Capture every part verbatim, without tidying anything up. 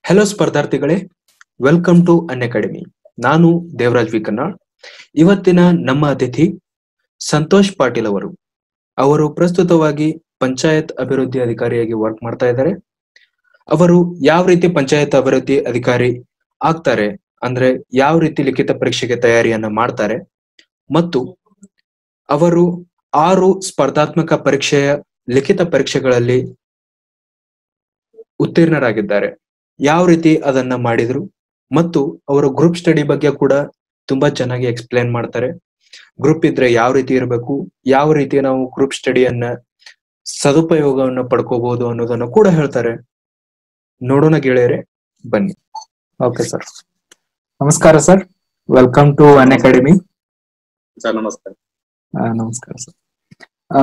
Hello ಸ್ಪರ್ಧಾರ್ಥಿಗಳೇ, welcome to Unacademy. ನಾನು Devaraj V ಕನ್ನಾಳ್. ಇವತ್ತಿನ ನಮ್ಮ ಅತಿಥಿ ಸಂತೋಷ್ ಪಾಟೀಲ್ ಅವರು. ಅವರು ಪ್ರಸ್ತುತವಾಗಿ ಪಂಚಾಯತ್ ಅಭಿವೃದ್ಧಿ ಅಧಿಕಾರಿಯಾಗಿ ವರ್ಕ್ ಮಾಡ್ತಾ ಇದ್ದಾರೆ. ಅವರು ಯಾವ ರೀತಿ ಪಂಚಾಯತ್ ಅಭಿವೃದ್ಧಿ ಅಧಿಕಾರಿ ಆಗ್ತಾರೆ ಅಂದ್ರೆ ಯಾವ ರೀತಿ ಲಿಖಿತ ಪರೀಕ್ಷೆಗೆ ತಯಾರಿಯನ್ನ ಮಾಡ್ತಾರೆ ಮತ್ತು ಅವರು ಆರು ಸ್ಪರ್ಧಾತ್ಮಕ ಪರೀಕ್ಷೆಯ ಲಿಖಿತ ಪರೀಕ್ಷೆಗಳಲ್ಲಿ ಉತ್ತೀರ್ಣರಾಗಿದ್ದಾರೆ. ಯಾವ ರೀತಿ ಅದನ್ನ ಮಾಡಿದ್ರು ಮತ್ತು ಅವರು ಗ್ರೂಪ್ ಸ್ಟಡಿ ಬಗ್ಗೆ ಕೂಡ ತುಂಬಾ ಚೆನ್ನಾಗಿ ಎಕ್ಸ್ಪ್ಲೇನ್ ಮಾಡ್ತಾರೆ. ಗ್ರೂಪ್ ಇದ್ರೆ ಯಾವ ರೀತಿ ಇರಬೇಕು, ಯಾವ ರೀತಿ ನಾವು ಗ್ರೂಪ್ ಸ್ಟಡಿಯನ್ನ ಸದುಪಯೋಗವನ್ನು ಪಡ್ಕೋಬಹುದು ಅನ್ನೋದನ್ನ ಕೂಡ ಹೇಳ್ತಾರೆ. ನೋಡೋಣ ಗೆಳೆಯರೆ, ಬನ್ನಿ. ಓಕೆ ಸರ್, ನಮಸ್ಕಾರ sir, welcome to Unacademy. Sir ನಮಸ್ಕಾರ. ನಮಸ್ಕಾರ ಸರ್. ಆ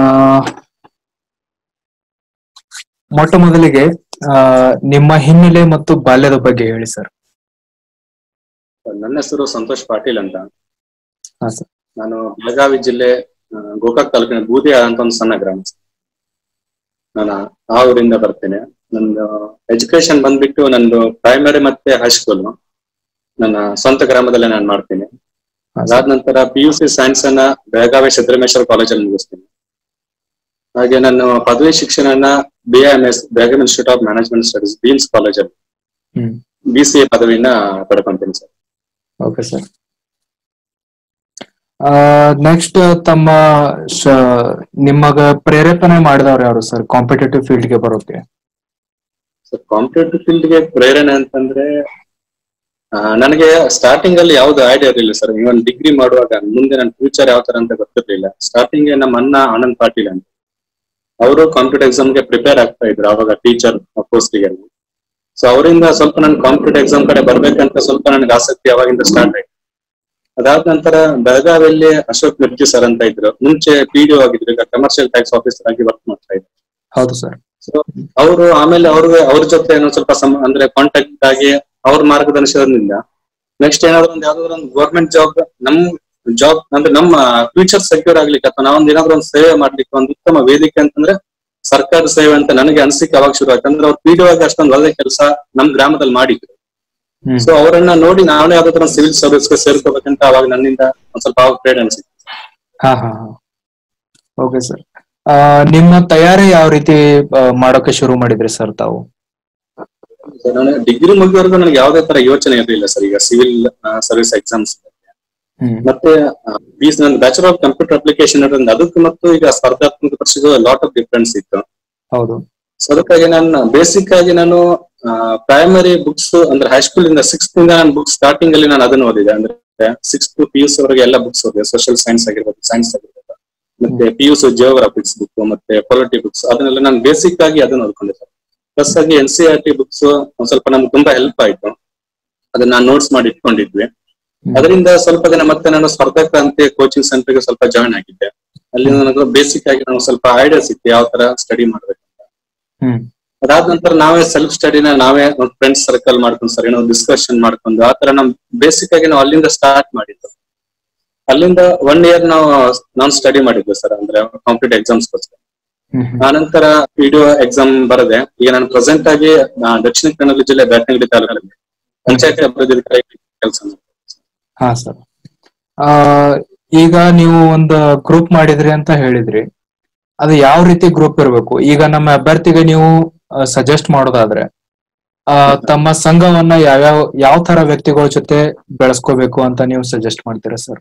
ಮೊಟ್ಟ ಮೊದಲಿಗೆ ಆ ನಿಮ್ಮ ಹಿನ್ನೆಲೆ ಮತ್ತು ಬಾಲ್ಯದ ಬಗ್ಗೆ ಹೇಳಿ ಸರ್. ನನ್ನ ಹೆಸರು ಸಂತೋಷ್ ಪಾಟೀಲ್ ಅಂತ. ಹಾ ಸರ್. ನಾನು ಬೆಳಗಾವಿ ಜಿಲ್ಲೆ ಗೋಕಾಕ್ ತಾಲೂಕಿನ ಬೂದಿ ಅಂತ ಒಂದು ಸಣ್ಣ ಗ್ರಾಮ. ನಾನು ಆ ಊರಿಂದ ಬರ್ತೇನೆ. ನಂದು ಎಜುಕೇಶನ್ ಬಂದ್ಬಿಟ್ಟು ನಂದು ಪ್ರೈಮರಿ ಮತ್ತೆ ಹೈಸ್ಕೂಲ್ ನನ್ನ ಸ್ವಂತ ಗ್ರಾಮದಲ್ಲೇ ನಾನು ಮಾಡ್ತೀನಿ. ಅದಾದ ನಂತರ ಪಿ ಯು ಸಿ ಸೈನ್ಸ್ ಅನ್ನ ಬೆಳಗಾವಿ ಸಿದ್ದರಾಮೇಶ್ವರ ಕಾಲೇಜಲ್ಲಿ ಮುಗಿಸ್ತೀನಿ. ಹಾಗೆ ನಾನು ಪದವಿ ಶಿಕ್ಷಣ B M S Belagavi institute of management studies ಬೀನ್ಸ್ ಕಾಲೇಜಲ್ಲಿ ಬಿ ಸಿ ಎ ಪದವಿನ ಪಡ್ಕೊಂತೀನಿ ಸರ್. Okay sir. ನೆಕ್ಸ್ಟ್ ತಮ್ಮ ನಿಮಗ ಪ್ರೇರೇಪಣೆ ಮಾಡಿದವ್ರು ಯಾರು ಸರ್ ಕಾಂಪಿಟೇಟಿವ್ ಫೀಲ್ಡ್ ಗೆ ಬರೋಕೆ? ಸರ್ ಕಾಂಪಿಟೇಟಿವ್ ಫೀಲ್ಡ್ ಗೆ ಪ್ರೇರಣೆ ಅಂತಂದ್ರೆ ನನಗೆ ಸ್ಟಾರ್ಟಿಂಗ್ ಅಲ್ಲಿ ಯಾವ್ದು ಐಡಿಯಾ ಇರಲಿಲ್ಲ ಸರ್. ಇವನ್ ಡಿಗ್ರಿ ಮಾಡುವಾಗ ಮುಂದೆ ನನ್ನ ಫ್ಯೂಚರ್ ಯಾವ ತರ ಅಂತ ಗೊತ್ತಿರ್ಲಿಲ್ಲ. ಸ್ಟಾರ್ಟಿಂಗ್ ನಮ್ಮ ಅಣ್ಣ ಆನಂದ್ ಪಾಟೀಲ್ ಅಂತ ಅವರು ಕಾಂಪಿಟೇಟಿವ್ ಎಕ್ಸಾಮ್ ಗೆ ಪ್ರಿಪೇರ್ ಆಗ್ತಾ ಇದ್ರು ಅವಾಗ ಟೀಚರ್ ಪೋಸ್ಟಿಗೆ. ಸೊ ಅವರಿಂದ ಸ್ವಲ್ಪ ನನ್ ಕಾಂಪಿಟೇಟಿವ್ ಎಕ್ಸಾಮ್ ಕಡೆ ಬರ್ಬೇಕಂತ ಸ್ವಲ್ಪ ನನಗೆ ಆಸಕ್ತಿ ಅವಾಗಿಂದ ಸ್ಟಾರ್ಟ್ ಆಯ್ತು. ಅದಾದ ನಂತರ ಬೆಳಗಾವಿಯಲ್ಲಿ ಅಶೋಕ್ ಮಿರ್ಜಿ ಸರ್ ಅಂತ ಇದ್ರು, ಮುಂಚೆ ಪಿ ಡಿ ಒ ಆಗಿದ್ರು, ಈಗ ಕಮರ್ಷಿಯಲ್ ಟ್ಯಾಕ್ಸ್ ಆಫೀಸರ್ ಆಗಿ ವರ್ಕ್ ಮಾಡ್ತಾ ಇದ್ರು. ಹೌದು ಸರ್. ಸೊ ಅವರು ಆಮೇಲೆ ಅವ್ರಿಗೆ ಅವ್ರ ಜೊತೆ ಏನೋ ಸ್ವಲ್ಪ ಅಂದ್ರೆ ಕಾಂಟ್ಯಾಕ್ಟ್ ಆಗಿ ಅವ್ರ ಮಾರ್ಗದರ್ಶನದಿಂದ ನೆಕ್ಸ್ಟ್ ಏನಾದ್ರು ಒಂದು ಯಾವ್ದಾದ್ರು ಒಂದು ಗೌರ್ಮೆಂಟ್ ಜಾಬ್ ನಮ್ ಜಾಬ್ ಅಂದ್ರೆ ನಮ್ಮ ಫ್ಯೂಚರ್ ಸೆಕ್ಯೂರ್ ಆಗ್ಲಿಕ್ಕೆ ಅಥವಾ ನಾವೊಂದ್ ಏನಾದ್ರು ಒಂದು ಸೇವೆ ಮಾಡ್ಲಿಕ್ಕೆ ಒಂದು ಉತ್ತಮ ವೇದಿಕೆ ಅಂತಂದ್ರೆ ಸರ್ಕಾರಿ ಸೇವೆ ಅಂತ ನನಗೆ ಅನ್ಸಿಕೆ ಅವಾಗ ಶುರು ಆಯ್ತು. ಅಂದ್ರೆ ಅವ್ರು ಪಿ ಡಿ ಒ ಆಗಿ ಅಷ್ಟೊಂದು ಒಳ್ಳೆ ಕೆಲಸ ನಮ್ ಗ್ರಾಮದಲ್ಲಿ ಮಾಡಿದ್ರು. ಸೊ ಅವರನ್ನ ನೋಡಿ ನಾವೇ ಯಾವ್ದಾದ್ರು ಸಿವಿಲ್ ಸರ್ವಿಸ್ಗೆ ಸೇರ್ಕೋಬೇಕಂತ ಅವಾಗ ನನ್ನಿಂದ ಒಂದ್ ಸ್ವಲ್ಪ ಪ್ರೇರಣೆ ಅನ್ಸಿತ್ತು. ಹಾ ಹಾ ಓಕೆ ಸರ್. ನಿಮ್ಮ ತಯಾರಿ ಯಾವ ರೀತಿ ಮಾಡೋಕೆ ಶುರು ಮಾಡಿದ್ರಿ ಸರ್ ತಾವು? ನಾನು ಡಿಗ್ರಿ ಮುಗಿದವರೆಗೂ ನನಗೆ ಯಾವ್ದೇ ತರ ಯೋಚನೆ ಇರಲಿಲ್ಲ ಸರ್. ಈಗ ಸಿವಿಲ್ ಸರ್ವಿಸ್ ಎಕ್ಸಾಮ್ಸ್ ಮತ್ತೆ ನನ್ನ ಬ್ಯಾಚುಲರ್ ಆಫ್ ಕಂಪ್ಯೂಟರ್ ಅಪ್ಲಿಕೇಶನ್ ಇರೋದ್ರಿಂದ ಅದಕ್ಕೆ ಮತ್ತು ಈಗ ಸ್ಪರ್ಧಾತ್ಮಕ ಪರೀಕ್ಷೆಗೂ ಲಾಟ್ ಆಫ್ ಡಿಫರೆನ್ಸ್ ಇತ್ತು. ಹೌದು. ಸೊ ಅದಕ್ಕಾಗಿ ನಾನು ಬೇಸಿಕ್ ಆಗಿ ನಾನು ಪ್ರೈಮರಿ ಬುಕ್ಸ್ ಅಂದ್ರೆ ಹೈಸ್ಕೂಲ್ ಇಂದ ಸಿಕ್ಸ್ತ್ ಇಂದ ನಾನು ಬುಕ್ಸ್ ಸ್ಟಾರ್ಟಿಂಗ್ ಅಲ್ಲಿ ನಾನು ಅದನ್ನ ಓದಿದೆ. ಅಂದ್ರೆ ಸಿಕ್ಸ್ತ್ ಪಿ ಯು ಸಿ ವರೆಗೆ ಎಲ್ಲ ಬುಕ್ಸ್ ಓದಿದೆ. ಸೋಷಿಯಲ್ ಸೈನ್ಸ್ ಆಗಿರ್ಬೋದು, ಸೈನ್ಸ್ ಆಗಿರ್ಬೋದು, ಮತ್ತೆ P U C geographics book ಮತ್ತೆ ಪೊಲಿಟಿ ಬುಕ್ಸ್ ಅದನ್ನೆಲ್ಲ ನಾನು ಬೇಸಿಕ್ ಆಗಿ ಅದನ್ನ ಓದ್ಕೊಂಡಿದ್ದೆ. ಪ್ಲಸ್ ಆಗಿ N C R T books ಒಂದ್ ಸ್ವಲ್ಪ ನಮ್ಗೆ ತುಂಬಾ ಹೆಲ್ಪ್ ಆಯ್ತು. ಅದನ್ನ ನಾನು ನೋಟ್ಸ್ ಮಾಡಿ ಇಟ್ಕೊಂಡಿದ್ವಿ. ಅದರಿಂದ ಸ್ವಲ್ಪ ದಿನ ಮತ್ತೆ ನಾನು ಸ್ಪರ್ಧಾಕ್ರಾಂತಿ ಕೋಚಿಂಗ್ ಸೆಂಟರ್ಗೆ ಸ್ವಲ್ಪ ಜಾಯ್ನ್ ಆಗಿದ್ದೆ. ಅಲ್ಲಿ ನನಗೆ ಬೇಸಿಕ್ ಆಗಿ ನಾವು ಸ್ವಲ್ಪ ಐಡಿಯಾಸ್ ಇತ್ತು ಯಾವ ತರ ಸ್ಟಡಿ ಮಾಡ್ಬೇಕಂತ. ಅದಾದ ನಂತರ ನಾವೇ ಸೆಲ್ಫ್ ಸ್ಟಡಿನ ನಾವೇ ಫ್ರೆಂಡ್ಸ್ ಸರ್ಕಲ್ ಮಾಡ್ಕೊಂಡು ಸರ್ ಏನೋ ಡಿಸ್ಕಷನ್ ಮಾಡ್ಕೊಂಡು ಆ ತರ ನಮ್ ಬೇಸಿಕ್ ಆಗಿ ನಾವು ಅಲ್ಲಿಂದ ಸ್ಟಾರ್ಟ್ ಮಾಡಿದ್ದು. ಅಲ್ಲಿಂದ ಒನ್ ಇಯರ್ ನಾವು ನಾನ್ ಸ್ಟಡಿ ಮಾಡಿದ್ವಿ ಸರ್, ಅಂದ್ರೆ ಕಾಂಪಿಟೇಟಿವ್ ಎಕ್ಸಾಮ್ಸ್ ಗೋಸ್ಕರ. ಆನಂತರ ಪಿ ಡಿ ಒ ಎಕ್ಸಾಮ್ ಬರದೆ ಈಗ ನಾನು ಪ್ರೆಸೆಂಟ್ ಆಗಿ ದಕ್ಷಿಣ ಕನ್ನಡ ಜಿಲ್ಲೆ ಬ್ಯಾಟನಗುಡಿ ತಾಲೂಕಿನಲ್ಲಿ ಪಂಚಾಯತಿ ಅಭಿವೃದ್ಧಿ ಕೆಲಸ. ಹಾ ಸರ್. ಆ ಈಗ ನೀವು ಒಂದು ಗ್ರೂಪ್ ಮಾಡಿದ್ರಿ ಅಂತ ಹೇಳಿದ್ರಿ, ಅದು ಯಾವ ರೀತಿ ಗ್ರೂಪ್ ಇರಬೇಕು? ಈಗ ನಮ್ಮ ಅಭ್ಯರ್ಥಿಗೆ ನೀವು ಸಜೆಸ್ಟ್ ಮಾಡೋದಾದ್ರೆ ಆ ತಮ್ಮ ಸಂಘವನ್ನ ಯಾವ್ಯಾವ ಯಾವ ತರ ವ್ಯಕ್ತಿಗಳ ಜೊತೆ ಬೆಳೆಸ್ಕೋಬೇಕು ಅಂತ ನೀವು ಸಜೆಸ್ಟ್ ಮಾಡ್ತೀರಾ ಸರ್?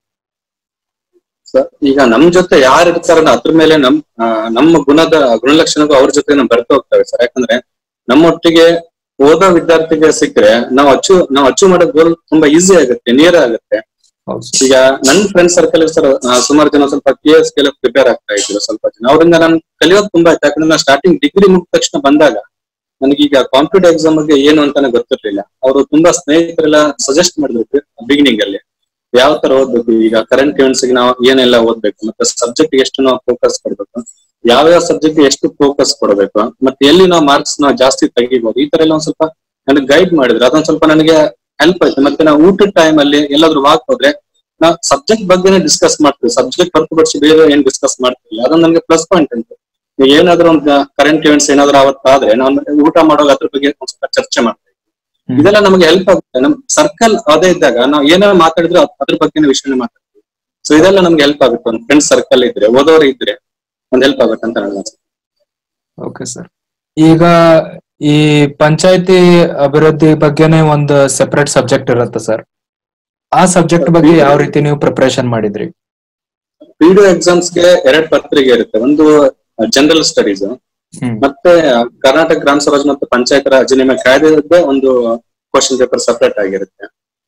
ಈಗ ನಮ್ ಜೊತೆ ಯಾರು ಇರ್ತಾರಲ್ಲ ಅದ್ರ ಮೇಲೆ ನಮ್ ನಮ್ಮ ಗುಣದ ಗುಣಲಕ್ಷಣಗಳು ಅವ್ರ ಜೊತೆ ನಾವು ಬೆರ್ತು ಹೋಗ್ತವೆ ಸರ್. ಯಾಕಂದ್ರೆ ನಮ್ಮೊಟ್ಟಿಗೆ ಓದೋ ವಿದ್ಯಾರ್ಥಿಗೆ ಸಿಕ್ಕರೆ ನಾವು ಅಚೀವ್ ನಾವು ಅಚೀವ್ ಮಾಡೋ ಗೋಲ್ ತುಂಬಾ ಈಸಿ ಆಗುತ್ತೆ, ನಿಯರ್ ಆಗುತ್ತೆ. ಈಗ ನನ್ ಫ್ರೆಂಡ್ ಸರ್ಕಲ್ ಸರ್ ಸುಮಾರು ಜನ ಸ್ವಲ್ಪ ಕೆ ಎಸ್ ಗೆಲ್ಲ ಪ್ರಿಪೇರ್ ಆಗ್ತಾ ಇದ್ರು. ಸ್ವಲ್ಪ ಜನ ಅವರಿಂದ ನಾನು ಕಲಿಯೋದು ತುಂಬಾ ಆಯ್ತು. ಯಾಕಂದ್ರೆ ನಾನು ಸ್ಟಾರ್ಟಿಂಗ್ ಡಿಗ್ರಿ ಮುಗಿದ ತಕ್ಷಣ ಬಂದಾಗ ನನಗೀಗ ಕಾಂಪಿಟೇಟಿವ್ ಎಕ್ಸಾಮ್ ಬಗ್ಗೆ ಏನು ಅಂತಾನೆ ಗೊತ್ತಿರ್ಲಿಲ್ಲ. ಅವರು ತುಂಬಾ ಸ್ನೇಹಿತರೆಲ್ಲ ಸಜೆಸ್ಟ್ ಮಾಡಿದ್ರು ಬಿಗಿನಿಂಗ್ ಅಲ್ಲಿ ಯಾವ ತರ ಓದ್ಬೇಕು, ಈಗ ಕರೆಂಟ್ ಇವೆಂಟ್ಸ್ ಗೆ ನಾವು ಏನೆಲ್ಲ ಓದ್ಬೇಕು, ಮತ್ತೆ ಸಬ್ಜೆಕ್ಟ್ ಎಷ್ಟು ನಾವು ಫೋಕಸ್ ಕೊಡ್ಬೇಕು, ಯಾವ್ಯಾವ ಸಬ್ಜೆಕ್ಟ್ ಎಷ್ಟು ಫೋಕಸ್ ಕೊಡಬೇಕು, ಮತ್ತೆ ಎಲ್ಲಿ ನಾವು ಮಾರ್ಕ್ಸ್ ನಾವು ಜಾಸ್ತಿ ತೆಗಿಬಹುದು, ಈ ತರ ಎಲ್ಲ ಒಂದ್ ಸ್ವಲ್ಪ ನನಗೆ ಗೈಡ್ ಮಾಡಿದ್ರು. ಅದೊಂದ್ ಸ್ವಲ್ಪ ನನಗೆ ಹೆಲ್ಪ್ ಆಯ್ತು. ಮತ್ತೆ ನಾವು ಊಟದ ಟೈಮ್ ಅಲ್ಲಿ ಎಲ್ಲಾದ್ರೂ ವಾಕ್ ಹೋದ್ರೆ ನಾವು ಸಬ್ಜೆಕ್ಟ್ ಬಗ್ಗೆನೇ ಡಿಸ್ಕಸ್ ಮಾಡ್ತೀವಿ, ಸಬ್ಜೆಕ್ಟ್ ಹೊರತುಪಡಿಸಿ ಬೇರೆ ಏನ್ ಡಿಸ್ಕಸ್ ಮಾಡ್ತೀವಿ. ಅದೊಂದು ನನಗೆ ಪ್ಲಸ್ ಪಾಯಿಂಟ್ ಅಂತ. ಏನಾದ್ರೂ ಒಂದು ಕರೆಂಟ್ ಇವೆಂಟ್ಸ್ ಏನಾದ್ರು ಅವತ್ತಾದ್ರೆ ನಾನು ಊಟ ಮಾಡುವಾಗ ಅದ್ರ ಬಗ್ಗೆ ಒಂದ್ ಸ್ವಲ್ಪ ಚರ್ಚೆ ಮಾಡ್ತೀವಿ. ಇದೆಲ್ಲ ನಮ್ಗೆ ಹೆಲ್ಪ್ ಆಗುತ್ತೆ. ನಮ್ ಸರ್ಕಲ್ ಅದೇ ಇದ್ದಾಗ ನಾವು ಏನಾದ್ರು ಮಾತಾಡಿದ್ರು ಅದ್ರ ಬಗ್ಗೆ ವಿಷಯನೇ ಮಾತಾಡ್ತೀವಿ. ಸೊ ಇದೆಲ್ಲ ನಮ್ಗೆ ಹೆಲ್ಪ್ ಆಗುತ್ತೆ. ಒಂದು ಫ್ರೆಂಡ್ ಸರ್ಕಲ್ ಇದ್ರೆ, ಓದೋರು ಇದ್ರೆ ಒಂದ್ ಹೆಲ್ಪ್ ಆಗುತ್ತೆ ಅಂತ ನನಗೆ ಅನ್ಸುತ್ತೆ. Okay sir. ಈಗ ಈ ಪಂಚಾಯತಿ ಅಭಿವೃದ್ಧಿ ಬಗ್ಗೆನೇ ಒಂದು ಸೆಪರೇಟ್ ಸಬ್ಜೆಕ್ಟ್ ಇರುತ್ತೆ ಸರ್. ಆ ಸಬ್ಜೆಕ್ಟ್ ಬಗ್ಗೆ ಯಾವ ರೀತಿ ನೀವು ಪ್ರಿಪರೇಷನ್ ಮಾಡಿದ್ರಿ? ಪಿಡಿಒ ಎಕ್ಸಾಮ್ಸ್ ಗೆ ಎರಡ್ ಪತ್ರಿಕೆ ಇರುತ್ತೆ. ಒಂದು ಜನರಲ್ ಸ್ಟಡೀಸ್, ಮತ್ತೆ ಕರ್ನಾಟಕ ಗ್ರಾಮ ಸ್ವರಾಜ್ ಮತ್ತು ಪಂಚಾಯತ್ ರಾಜ್ ಅಧಿನಿಯಮ ಕಾಯ್ದೆ ಒಂದು ಕ್ವಶನ್ ಪೇಪರ್ ಸಪರೇಟ್ ಆಗಿರುತ್ತೆ.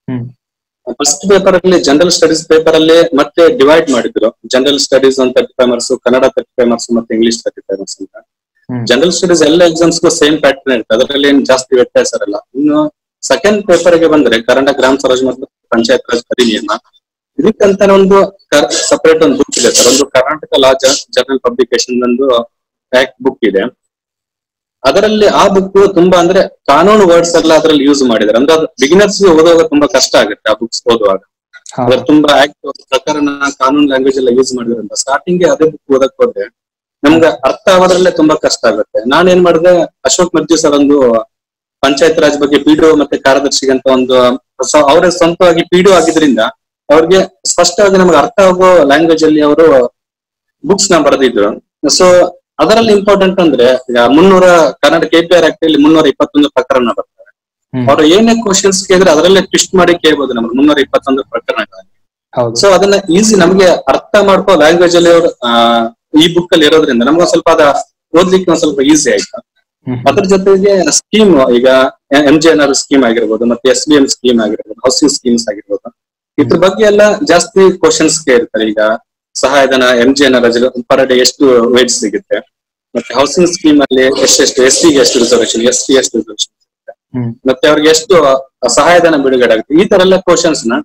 ಫಸ್ಟ್ ಪೇಪರ್ ಅಲ್ಲಿ ಜನರಲ್ ಸ್ಟಡೀಸ್ ಪೇಪರ್ ಅಲ್ಲಿ ಮತ್ತೆ ಡಿವೈಡ್ ಮಾಡಿದ್ರು. ಜನರಲ್ ಸ್ಟಡೀಸ್ ಒಂದು thirty five marks, Kannada thirty five marks, ಮತ್ತೆ ಇಂಗ್ಲಿಷ್ ತರ್ಟಿ ಫೈವ್ ಮಾರ್ಕ್ಸ್ ಅಂತ. ಜನರಲ್ ಸ್ಟಡೀಸ್ ಎಲ್ಲ ಎಕ್ಸಾಮ್ಸ್ ಸೇಮ್ ಪ್ಯಾಟರ್ನ್ ಇರುತ್ತೆ, ಅದರಲ್ಲಿ ಏನ್ ಜಾಸ್ತಿ ವ್ಯತ್ಯಾಸ ಇರಲ್ಲ. ಇನ್ನು ಸೆಕೆಂಡ್ ಪೇಪರ್ ಗೆ ಬಂದ್ರೆ ಕರ್ನಾಟಕ ಗ್ರಾಮ ಸ್ವರಾಜ್ ಮತ್ತು ಪಂಚಾಯತ್ ರಾಜ್ ಅಧಿನಿಯಮ, ಇದಕ್ಕಂತ ಒಂದು ಸಪರೇಟ್ ಒಂದು ಬುಕ್ ಇದೆ ಸರ್. ಒಂದು ಕರ್ನಾಟಕ ಲಾ ಜರ್ನಲ್ ಪಬ್ಲಿಕೇಶನ್ ಒಂದು ಆಕ್ಟ್ ಬುಕ್ ಇದೆ. ಅದರಲ್ಲಿ ಆ ಬುಕ್ ತುಂಬಾ ಅಂದ್ರೆ ಕಾನೂನು ವರ್ಡ್ಸ್ ಎಲ್ಲ ಅದ್ರಲ್ಲಿ ಯೂಸ್ ಮಾಡಿದ್ದಾರೆ. ಅಂದ್ರೆ ಅದು ಬಿಗಿನರ್ಸ್ ಓದುವಾಗ ತುಂಬಾ ಕಷ್ಟ ಆಗುತ್ತೆ ಆ ಬುಕ್ಸ್ ಓದುವಾಗ. ಅದ್ರ ತುಂಬಾ ಆಕ್ಟ್ ಪ್ರಕರಣ ಕಾನೂನು ಲ್ಯಾಂಗ್ವೇಜ್ ಎಲ್ಲ ಯೂಸ್ ಮಾಡಿದ್ರಿಂದ ಸ್ಟಾರ್ಟಿಂಗ್ ಅದೇ ಬುಕ್ ಓದಕ್ ಹೋದ್ರೆ ನಮ್ಗೆ ಅರ್ಥ ಆಗೋದ್ರಲ್ಲೇ ತುಂಬಾ ಕಷ್ಟ ಆಗುತ್ತೆ. ನಾನೇನ್ ಮಾಡಿದೆ, ಅಶೋಕ್ ಮರ್ಜಿ ಸರ್ ಒಂದು ಪಂಚಾಯತ್ ರಾಜ್ ಬಗ್ಗೆ ಪಿಡಿಒ ಮತ್ತೆ ಕಾರ್ಯದರ್ಶಿಗೆ ಅಂತ ಒಂದು ಅವರೇ ಸ್ವಂತವಾಗಿ ಪಿಡಿಒ ಆಗಿದ್ರಿಂದ ಅವ್ರಿಗೆ ಸ್ಪಷ್ಟವಾಗಿ ನಮ್ಗೆ ಅರ್ಥ ಆಗೋ ಲ್ಯಾಂಗ್ವೇಜ್ ಅಲ್ಲಿ ಅವರು ಬುಕ್ಸ್ ನ ಬರೆದಿದ್ರು. ಸೊ ಅದರಲ್ಲಿ ಇಂಪಾರ್ಟೆಂಟ್ ಅಂದ್ರೆ ಈಗ ಮುನ್ನೂರ ಕರ್ನಾಟಕ ಕೆಪಿಆರ್ ಆಕ್ಟ್ ಅಲ್ಲಿ ಮುನ್ನೂರ ಇಪ್ಪತ್ತೊಂದು ಪ್ರಕರಣ ಬರ್ತಾರೆ. ಅವ್ರು ಏನೇ ಕ್ವಶನ್ಸ್ ಕೇಳಿದ್ರೆ ಅದರಲ್ಲೇ ಟ್ವಿಸ್ಟ್ ಮಾಡಿ ಕೇಳ್ಬೋದು ನಮ್ಗೆ ಮುನ್ನೂರ ಇಪ್ಪತ್ತೊಂದು ಪ್ರಕರಣಗಳಲ್ಲಿ. ಸೊ ಅದನ್ನ ಈಸಿ ನಮ್ಗೆ ಅರ್ಥ ಮಾಡ್ಕೋ ಲ್ಯಾಂಗ್ವೇಜ್ ಅಲ್ಲಿ ಅವರು ಆ ಈ ಬುಕ್ ಅಲ್ಲಿ ಇರೋದ್ರಿಂದ ನಮ್ಗೆ ಸ್ವಲ್ಪ ಅದ ಓದ್ಲಿಕ್ಕೆ ಒಂದ್ ಸ್ವಲ್ಪ ಈಸಿ ಆಯ್ತು. ಅದ್ರ ಜೊತೆಗೆ ಸ್ಕೀಮ್, ಈಗ M J N R scheme ಆಗಿರ್ಬೋದು, ಮತ್ತೆ ಎಸ್ ಬಿ ಎಂ ಸ್ಕೀಮ್ ಆಗಿರ್ಬೋದು, ಹೌಸಿಂಗ್ ಸ್ಕೀಮ್ಸ್ ಆಗಿರ್ಬೋದು, ಇದ್ರ ಬಗ್ಗೆ ಎಲ್ಲ ಜಾಸ್ತಿ ಕ್ವಶನ್ಸ್ ಕೇಳ್ತಾರೆ. ಈಗ ಸಹಾಯಧನ M J N R per day ಎಷ್ಟು ವೇಟ್ ಸಿಗುತ್ತೆ, ಮತ್ತೆ ಹೌಸಿಂಗ್ ಸ್ಕೀಮ್ ಅಲ್ಲಿ ಎಷ್ಟೆಷ್ಟು, ಎಸ್ ಟಿ ಗೆ ಎಷ್ಟು ರಿಸರ್ವೇಶನ್, ಎಸ್ ಟಿ ಎಷ್ಟು ರಿಸರ್ವೇಶನ್ ಸಿಗುತ್ತೆ, ಮತ್ತೆ ಅವ್ರಿಗೆ ಎಷ್ಟು ಸಹಾಯಧನ ಬಿಡುಗಡೆ ಆಗುತ್ತೆ, ಈ ತರ ಎಲ್ಲ ಕ್ವಶನ್ಸ್ ನ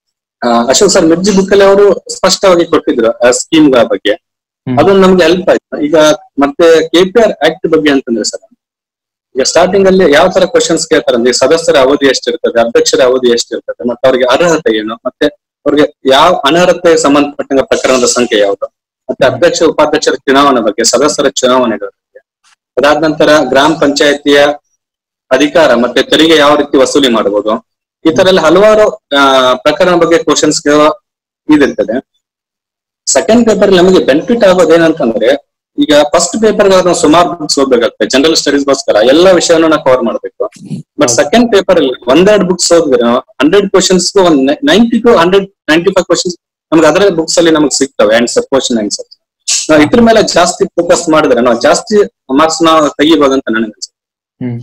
ಅಶೋಕ್ ಸರ್ ಮಿರ್ಜಿ ಬುಕ್ ಅಲ್ಲಿ ಅವರು ಸ್ಪಷ್ಟವಾಗಿ ಕೊಟ್ಟಿದ್ರು ಆ ಸ್ಕೀಮ್ ಗಳ ಬಗ್ಗೆ. ಅದೊಂದು ನಮ್ಗೆ ಹೆಲ್ಪ್ ಆಯ್ತು. ಈಗ ಮತ್ತೆ ಕೆಪಿಆರ್ ಆಕ್ಟ್ ಬಗ್ಗೆ ಅಂತಂದ್ರೆ ಸರ್, ಈಗ ಸ್ಟಾರ್ಟಿಂಗ್ ಅಲ್ಲಿ ಯಾವ ತರ ಕ್ವಶನ್ಸ್ ಕೇಳ್ತಾರೆ ಅಂದ್ರೆ ಸದಸ್ಯರ ಅವಧಿ ಎಷ್ಟಿರ್ತದೆ, ಅಧ್ಯಕ್ಷರ ಅವಧಿ ಎಷ್ಟಿರ್ತದೆ, ಮತ್ತೆ ಅವ್ರಿಗೆ ಅರ್ಹತೆ ಏನು, ಮತ್ತೆ ಅವ್ರಿಗೆ ಯಾವ ಅನರ್ಹತೆ ಸಂಬಂಧಪಟ್ಟ ಪ್ರಕರಣದ ಸಂಖ್ಯೆ ಯಾವುದು, ಮತ್ತೆ ಅಧ್ಯಕ್ಷ ಉಪಾಧ್ಯಕ್ಷರ ಚುನಾವಣೆ ಬಗ್ಗೆ, ಸದಸ್ಯರ ಚುನಾವಣೆಗಳ ಬಗ್ಗೆ, ಅದಾದ ನಂತರ ಗ್ರಾಮ ಪಂಚಾಯತಿಯ ಅಧಿಕಾರ ಮತ್ತೆ ತೆರಿಗೆ ಯಾವ ರೀತಿ ವಸೂಲಿ ಮಾಡಬಹುದು, ಈ ತರ ಎಲ್ಲ ಹಲವಾರು ಪ್ರಕರಣ ಬಗ್ಗೆ ಕ್ವಶನ್ಸ್ ಇದಿರ್ತದೆ. ಸೆಕೆಂಡ್ ಪೇಪರ್ ನಮಗೆ ಬೆನಿಫಿಟ್ ಆಗೋದು ಏನಂತಂದ್ರೆ, ಈಗ ಫಸ್ಟ್ ಪೇಪರ್ ನಾವು ಸುಮಾರು ಬುಕ್ಸ್ ಓದ್ಬೇಕಾಗ್ತದೆ ಜನರಲ್ ಸ್ಟಡೀಸ್ಗೋಸ್ಕರ, ಎಲ್ಲ ವಿಷಯನೂ ನಾವು ಕವರ್ ಮಾಡ್ಬೇಕು. ಬಟ್ ಸೆಕೆಂಡ್ ಪೇಪರ್ ಅಲ್ಲಿ ಒಂದೆರಡು ಬುಕ್ಸ್ ಓದಿದ್ರೆ ಹಂಡ್ರೆಡ್ ಕ್ವಶನ್ಸ್ ಒಂದ್ ninety to hundred ninety five questions ನಮ್ಗೆ ಅದರ ಬುಕ್ಸ್ ಅಲ್ಲಿ ನಮ್ಗೆ ಸಿಗ್ತವೆ ಆನ್ಸರ್, ಕ್ವಶನ್ ಆನ್ಸರ್. ನಾವು ಇದ್ರ ಮೇಲೆ ಜಾಸ್ತಿ ಫೋಕಸ್ ಮಾಡಿದ್ರೆ ನಾವು ಜಾಸ್ತಿ ಮಾರ್ಕ್ಸ್ ನಾವು ತೆಗಿಬಹುದು ಅಂತ ನನಗೆ ಅನ್ಸುತ್ತೆ. ಹ್ಮ್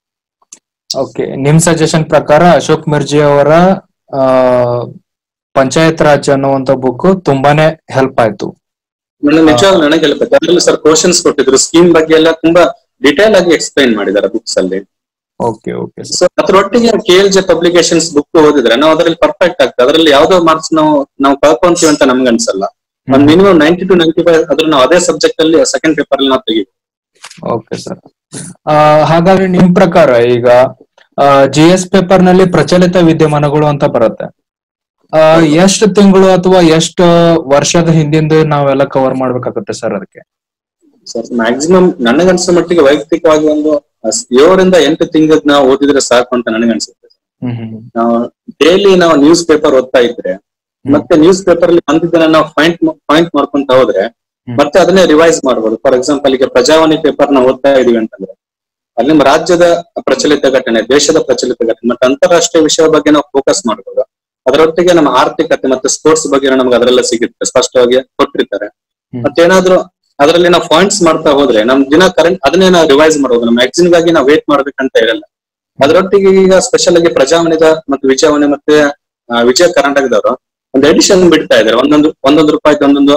ಓಕೆ, ನಿಮ್ ಸಜೆಷನ್ ಪ್ರಕಾರ ಅಶೋಕ್ ಮಿರ್ಜಿ ಅವರ ಆ ಪಂಚಾಯತ್ ರಾಜ್ ಅನ್ನುವಂತ ಬುಕ್ ತುಂಬಾನೇ ಹೆಲ್ಪ್ ಆಯ್ತು. ನನಗೆ ನಿಜವಾಗ್ಲೂ ನನಗೆ ಹೆಲ್ಪ್ ಆಯ್ತು. ಅದರಲ್ಲಿ ಸರ್ ಕ್ವಶನ್ಸ್ ಕೊಟ್ಟಿದ್ರು, ಸ್ಕೀಮ್ ಬಗ್ಗೆ ಎಲ್ಲ ತುಂಬಾ ಡಿಟೇಲ್ ಆಗಿ ಎಕ್ಸ್ಪ್ಲೈನ್ ಮಾಡಿದ್ದಾರೆ ಬುಕ್ಸ್ ಅಲ್ಲಿ. ಓಕೆ ಓಕೆ ಸೊ ಅದ್ರೊಟ್ಟಿಗೆ K L J publications book ಓದಿದ್ರೆ ನಾವು ಅದ್ರಲ್ಲಿ ಪರ್ಫೆಕ್ಟ್ ಆಗ್ತದೆ. ಅದರಲ್ಲಿ ಯಾವ್ದೋ ಮಾರ್ಕ್ಸ್ ನಾವು ನಾವು ಕಳ್ಕೊಂತೀವಿ ಅಂತ ನಮ್ಗೆ ಅನ್ಸಲ್ಲ. ಒಂದ್ minimum ninety to ninety five ಅದ್ರ ನಾವು ಅದೇ ಸಬ್ಜೆಕ್ಟ್ ಅಲ್ಲಿ ಸೆಕೆಂಡ್ ಪೇಪರ್ ಅಲ್ಲಿ ನಾವು ತೆಗಿತೀವಿ. Okay sir. ಹಾಗಾದ್ರೆ ನಿಮ್ ಪ್ರಕಾರ ಈಗ ಜಿ ಎಸ್ ಪೇಪರ್ ನಲ್ಲಿ ಪ್ರಚಲಿತ ವಿದ್ಯಮಾನಗಳು ಅಂತ ಬರುತ್ತೆ, ಎಷ್ಟು ತಿಂಗಳು ಅಥವಾ ಎಷ್ಟು ವರ್ಷದ ಹಿಂದಿಂದ ನಾವೆಲ್ಲ ಕವರ್ ಮಾಡ್ಬೇಕಾಗುತ್ತೆ ಸರ್ ಅದಕ್ಕೆ? ಸರ್ ಮ್ಯಾಕ್ಸಿಮಮ್ ನನಗನ್ಸೋ ಮಟ್ಟಿಗೆ ವೈಯಕ್ತಿಕವಾಗಿ ಒಂದು ಏಳರಿಂದ ಎಂಟು ತಿಂಗಳದ್ ನಾವು ಓದಿದ್ರೆ ಸಾಕು ಅಂತ ನನಗನ್ಸುತ್ತೆ. ನಾವು ಡೈಲಿ ನಾವು ನ್ಯೂಸ್ ಪೇಪರ್ ಓದ್ತಾ ಇದ್ರೆ ಮತ್ತೆ ನ್ಯೂಸ್ ಪೇಪರ್ ಅಲ್ಲಿ ಬಂದಿದ್ದನ್ನ ನಾವು ಪಾಯಿಂಟ್ ಪಾಯಿಂಟ್ ಮಾಡ್ಕೊಂತ ಹೋದ್ರೆ ಮತ್ತೆ ಅದನ್ನೇ ರಿವೈಸ್ ಮಾಡ್ಬೋದು. ಫಾರ್ ಎಕ್ಸಾಂಪಲ್ ಈಗ ಪ್ರಜಾವಾಣಿ ಪೇಪರ್ ನಾವು ಓದ್ತಾ ಇದೀವಿ ಅಂತಂದ್ರೆ ಅಲ್ಲಿ ನಮ್ಮ ರಾಜ್ಯದ ಪ್ರಚಲಿತ ಘಟನೆ, ದೇಶದ ಪ್ರಚಲಿತ ಘಟನೆ ಮತ್ತೆ ಅಂತಾರಾಷ್ಟ್ರೀಯ ವಿಷಯದ ಬಗ್ಗೆ ನಾವು ಫೋಕಸ್ ಮಾಡ್ಬೋದು. ಅದರೊಟ್ಟಿಗೆ ನಮ್ಮ ಆರ್ಥಿಕತೆ ಮತ್ತೆ ಸ್ಪೋರ್ಟ್ಸ್ ಬಗ್ಗೆ ನಮ್ಗೆ ಅದರೆಲ್ಲ ಸಿಗುತ್ತೆ, ಸ್ಪಷ್ಟವಾಗಿ ಕೊಟ್ಟಿರ್ತಾರೆ. ಮತ್ತೇನಾದ್ರೂ ಅದರಲ್ಲಿ ನಾವು ಪಾಯಿಂಟ್ಸ್ ಮಾಡ್ತಾ ಹೋದ್ರೆ ನಮ್ ದಿನ ಕರೆಂಟ್ ಅದನ್ನೇ ನಾವು ರಿವೈಸ್ ಮಾಡ್ಬೋದು. ನಮ್ಮ ಮ್ಯಾಗ್ಝಿನ್ ಗಾಗಿ ನಾವು ವೇಟ್ ಮಾಡ್ಬೇಕಂತ ಇರಲ್ಲ. ಅದರೊಟ್ಟಿಗೆ ಈಗ ಸ್ಪೆಷಲ್ ಆಗಿ ಪ್ರಜಾವಾಣಿದ ಮತ್ತೆ ವಿಜಯವಾಣಿ ಮತ್ತೆ ವಿಜಯ ಕರ್ನಾಟಕದವರು ಒಂದು ಎಡಿಷನ್ ಬಿಡ್ತಾ ಇದಾರೆ. ಒಂದೊಂದು ಒಂದೊಂದು ರೂಪಾಯಿ ಒಂದೊಂದು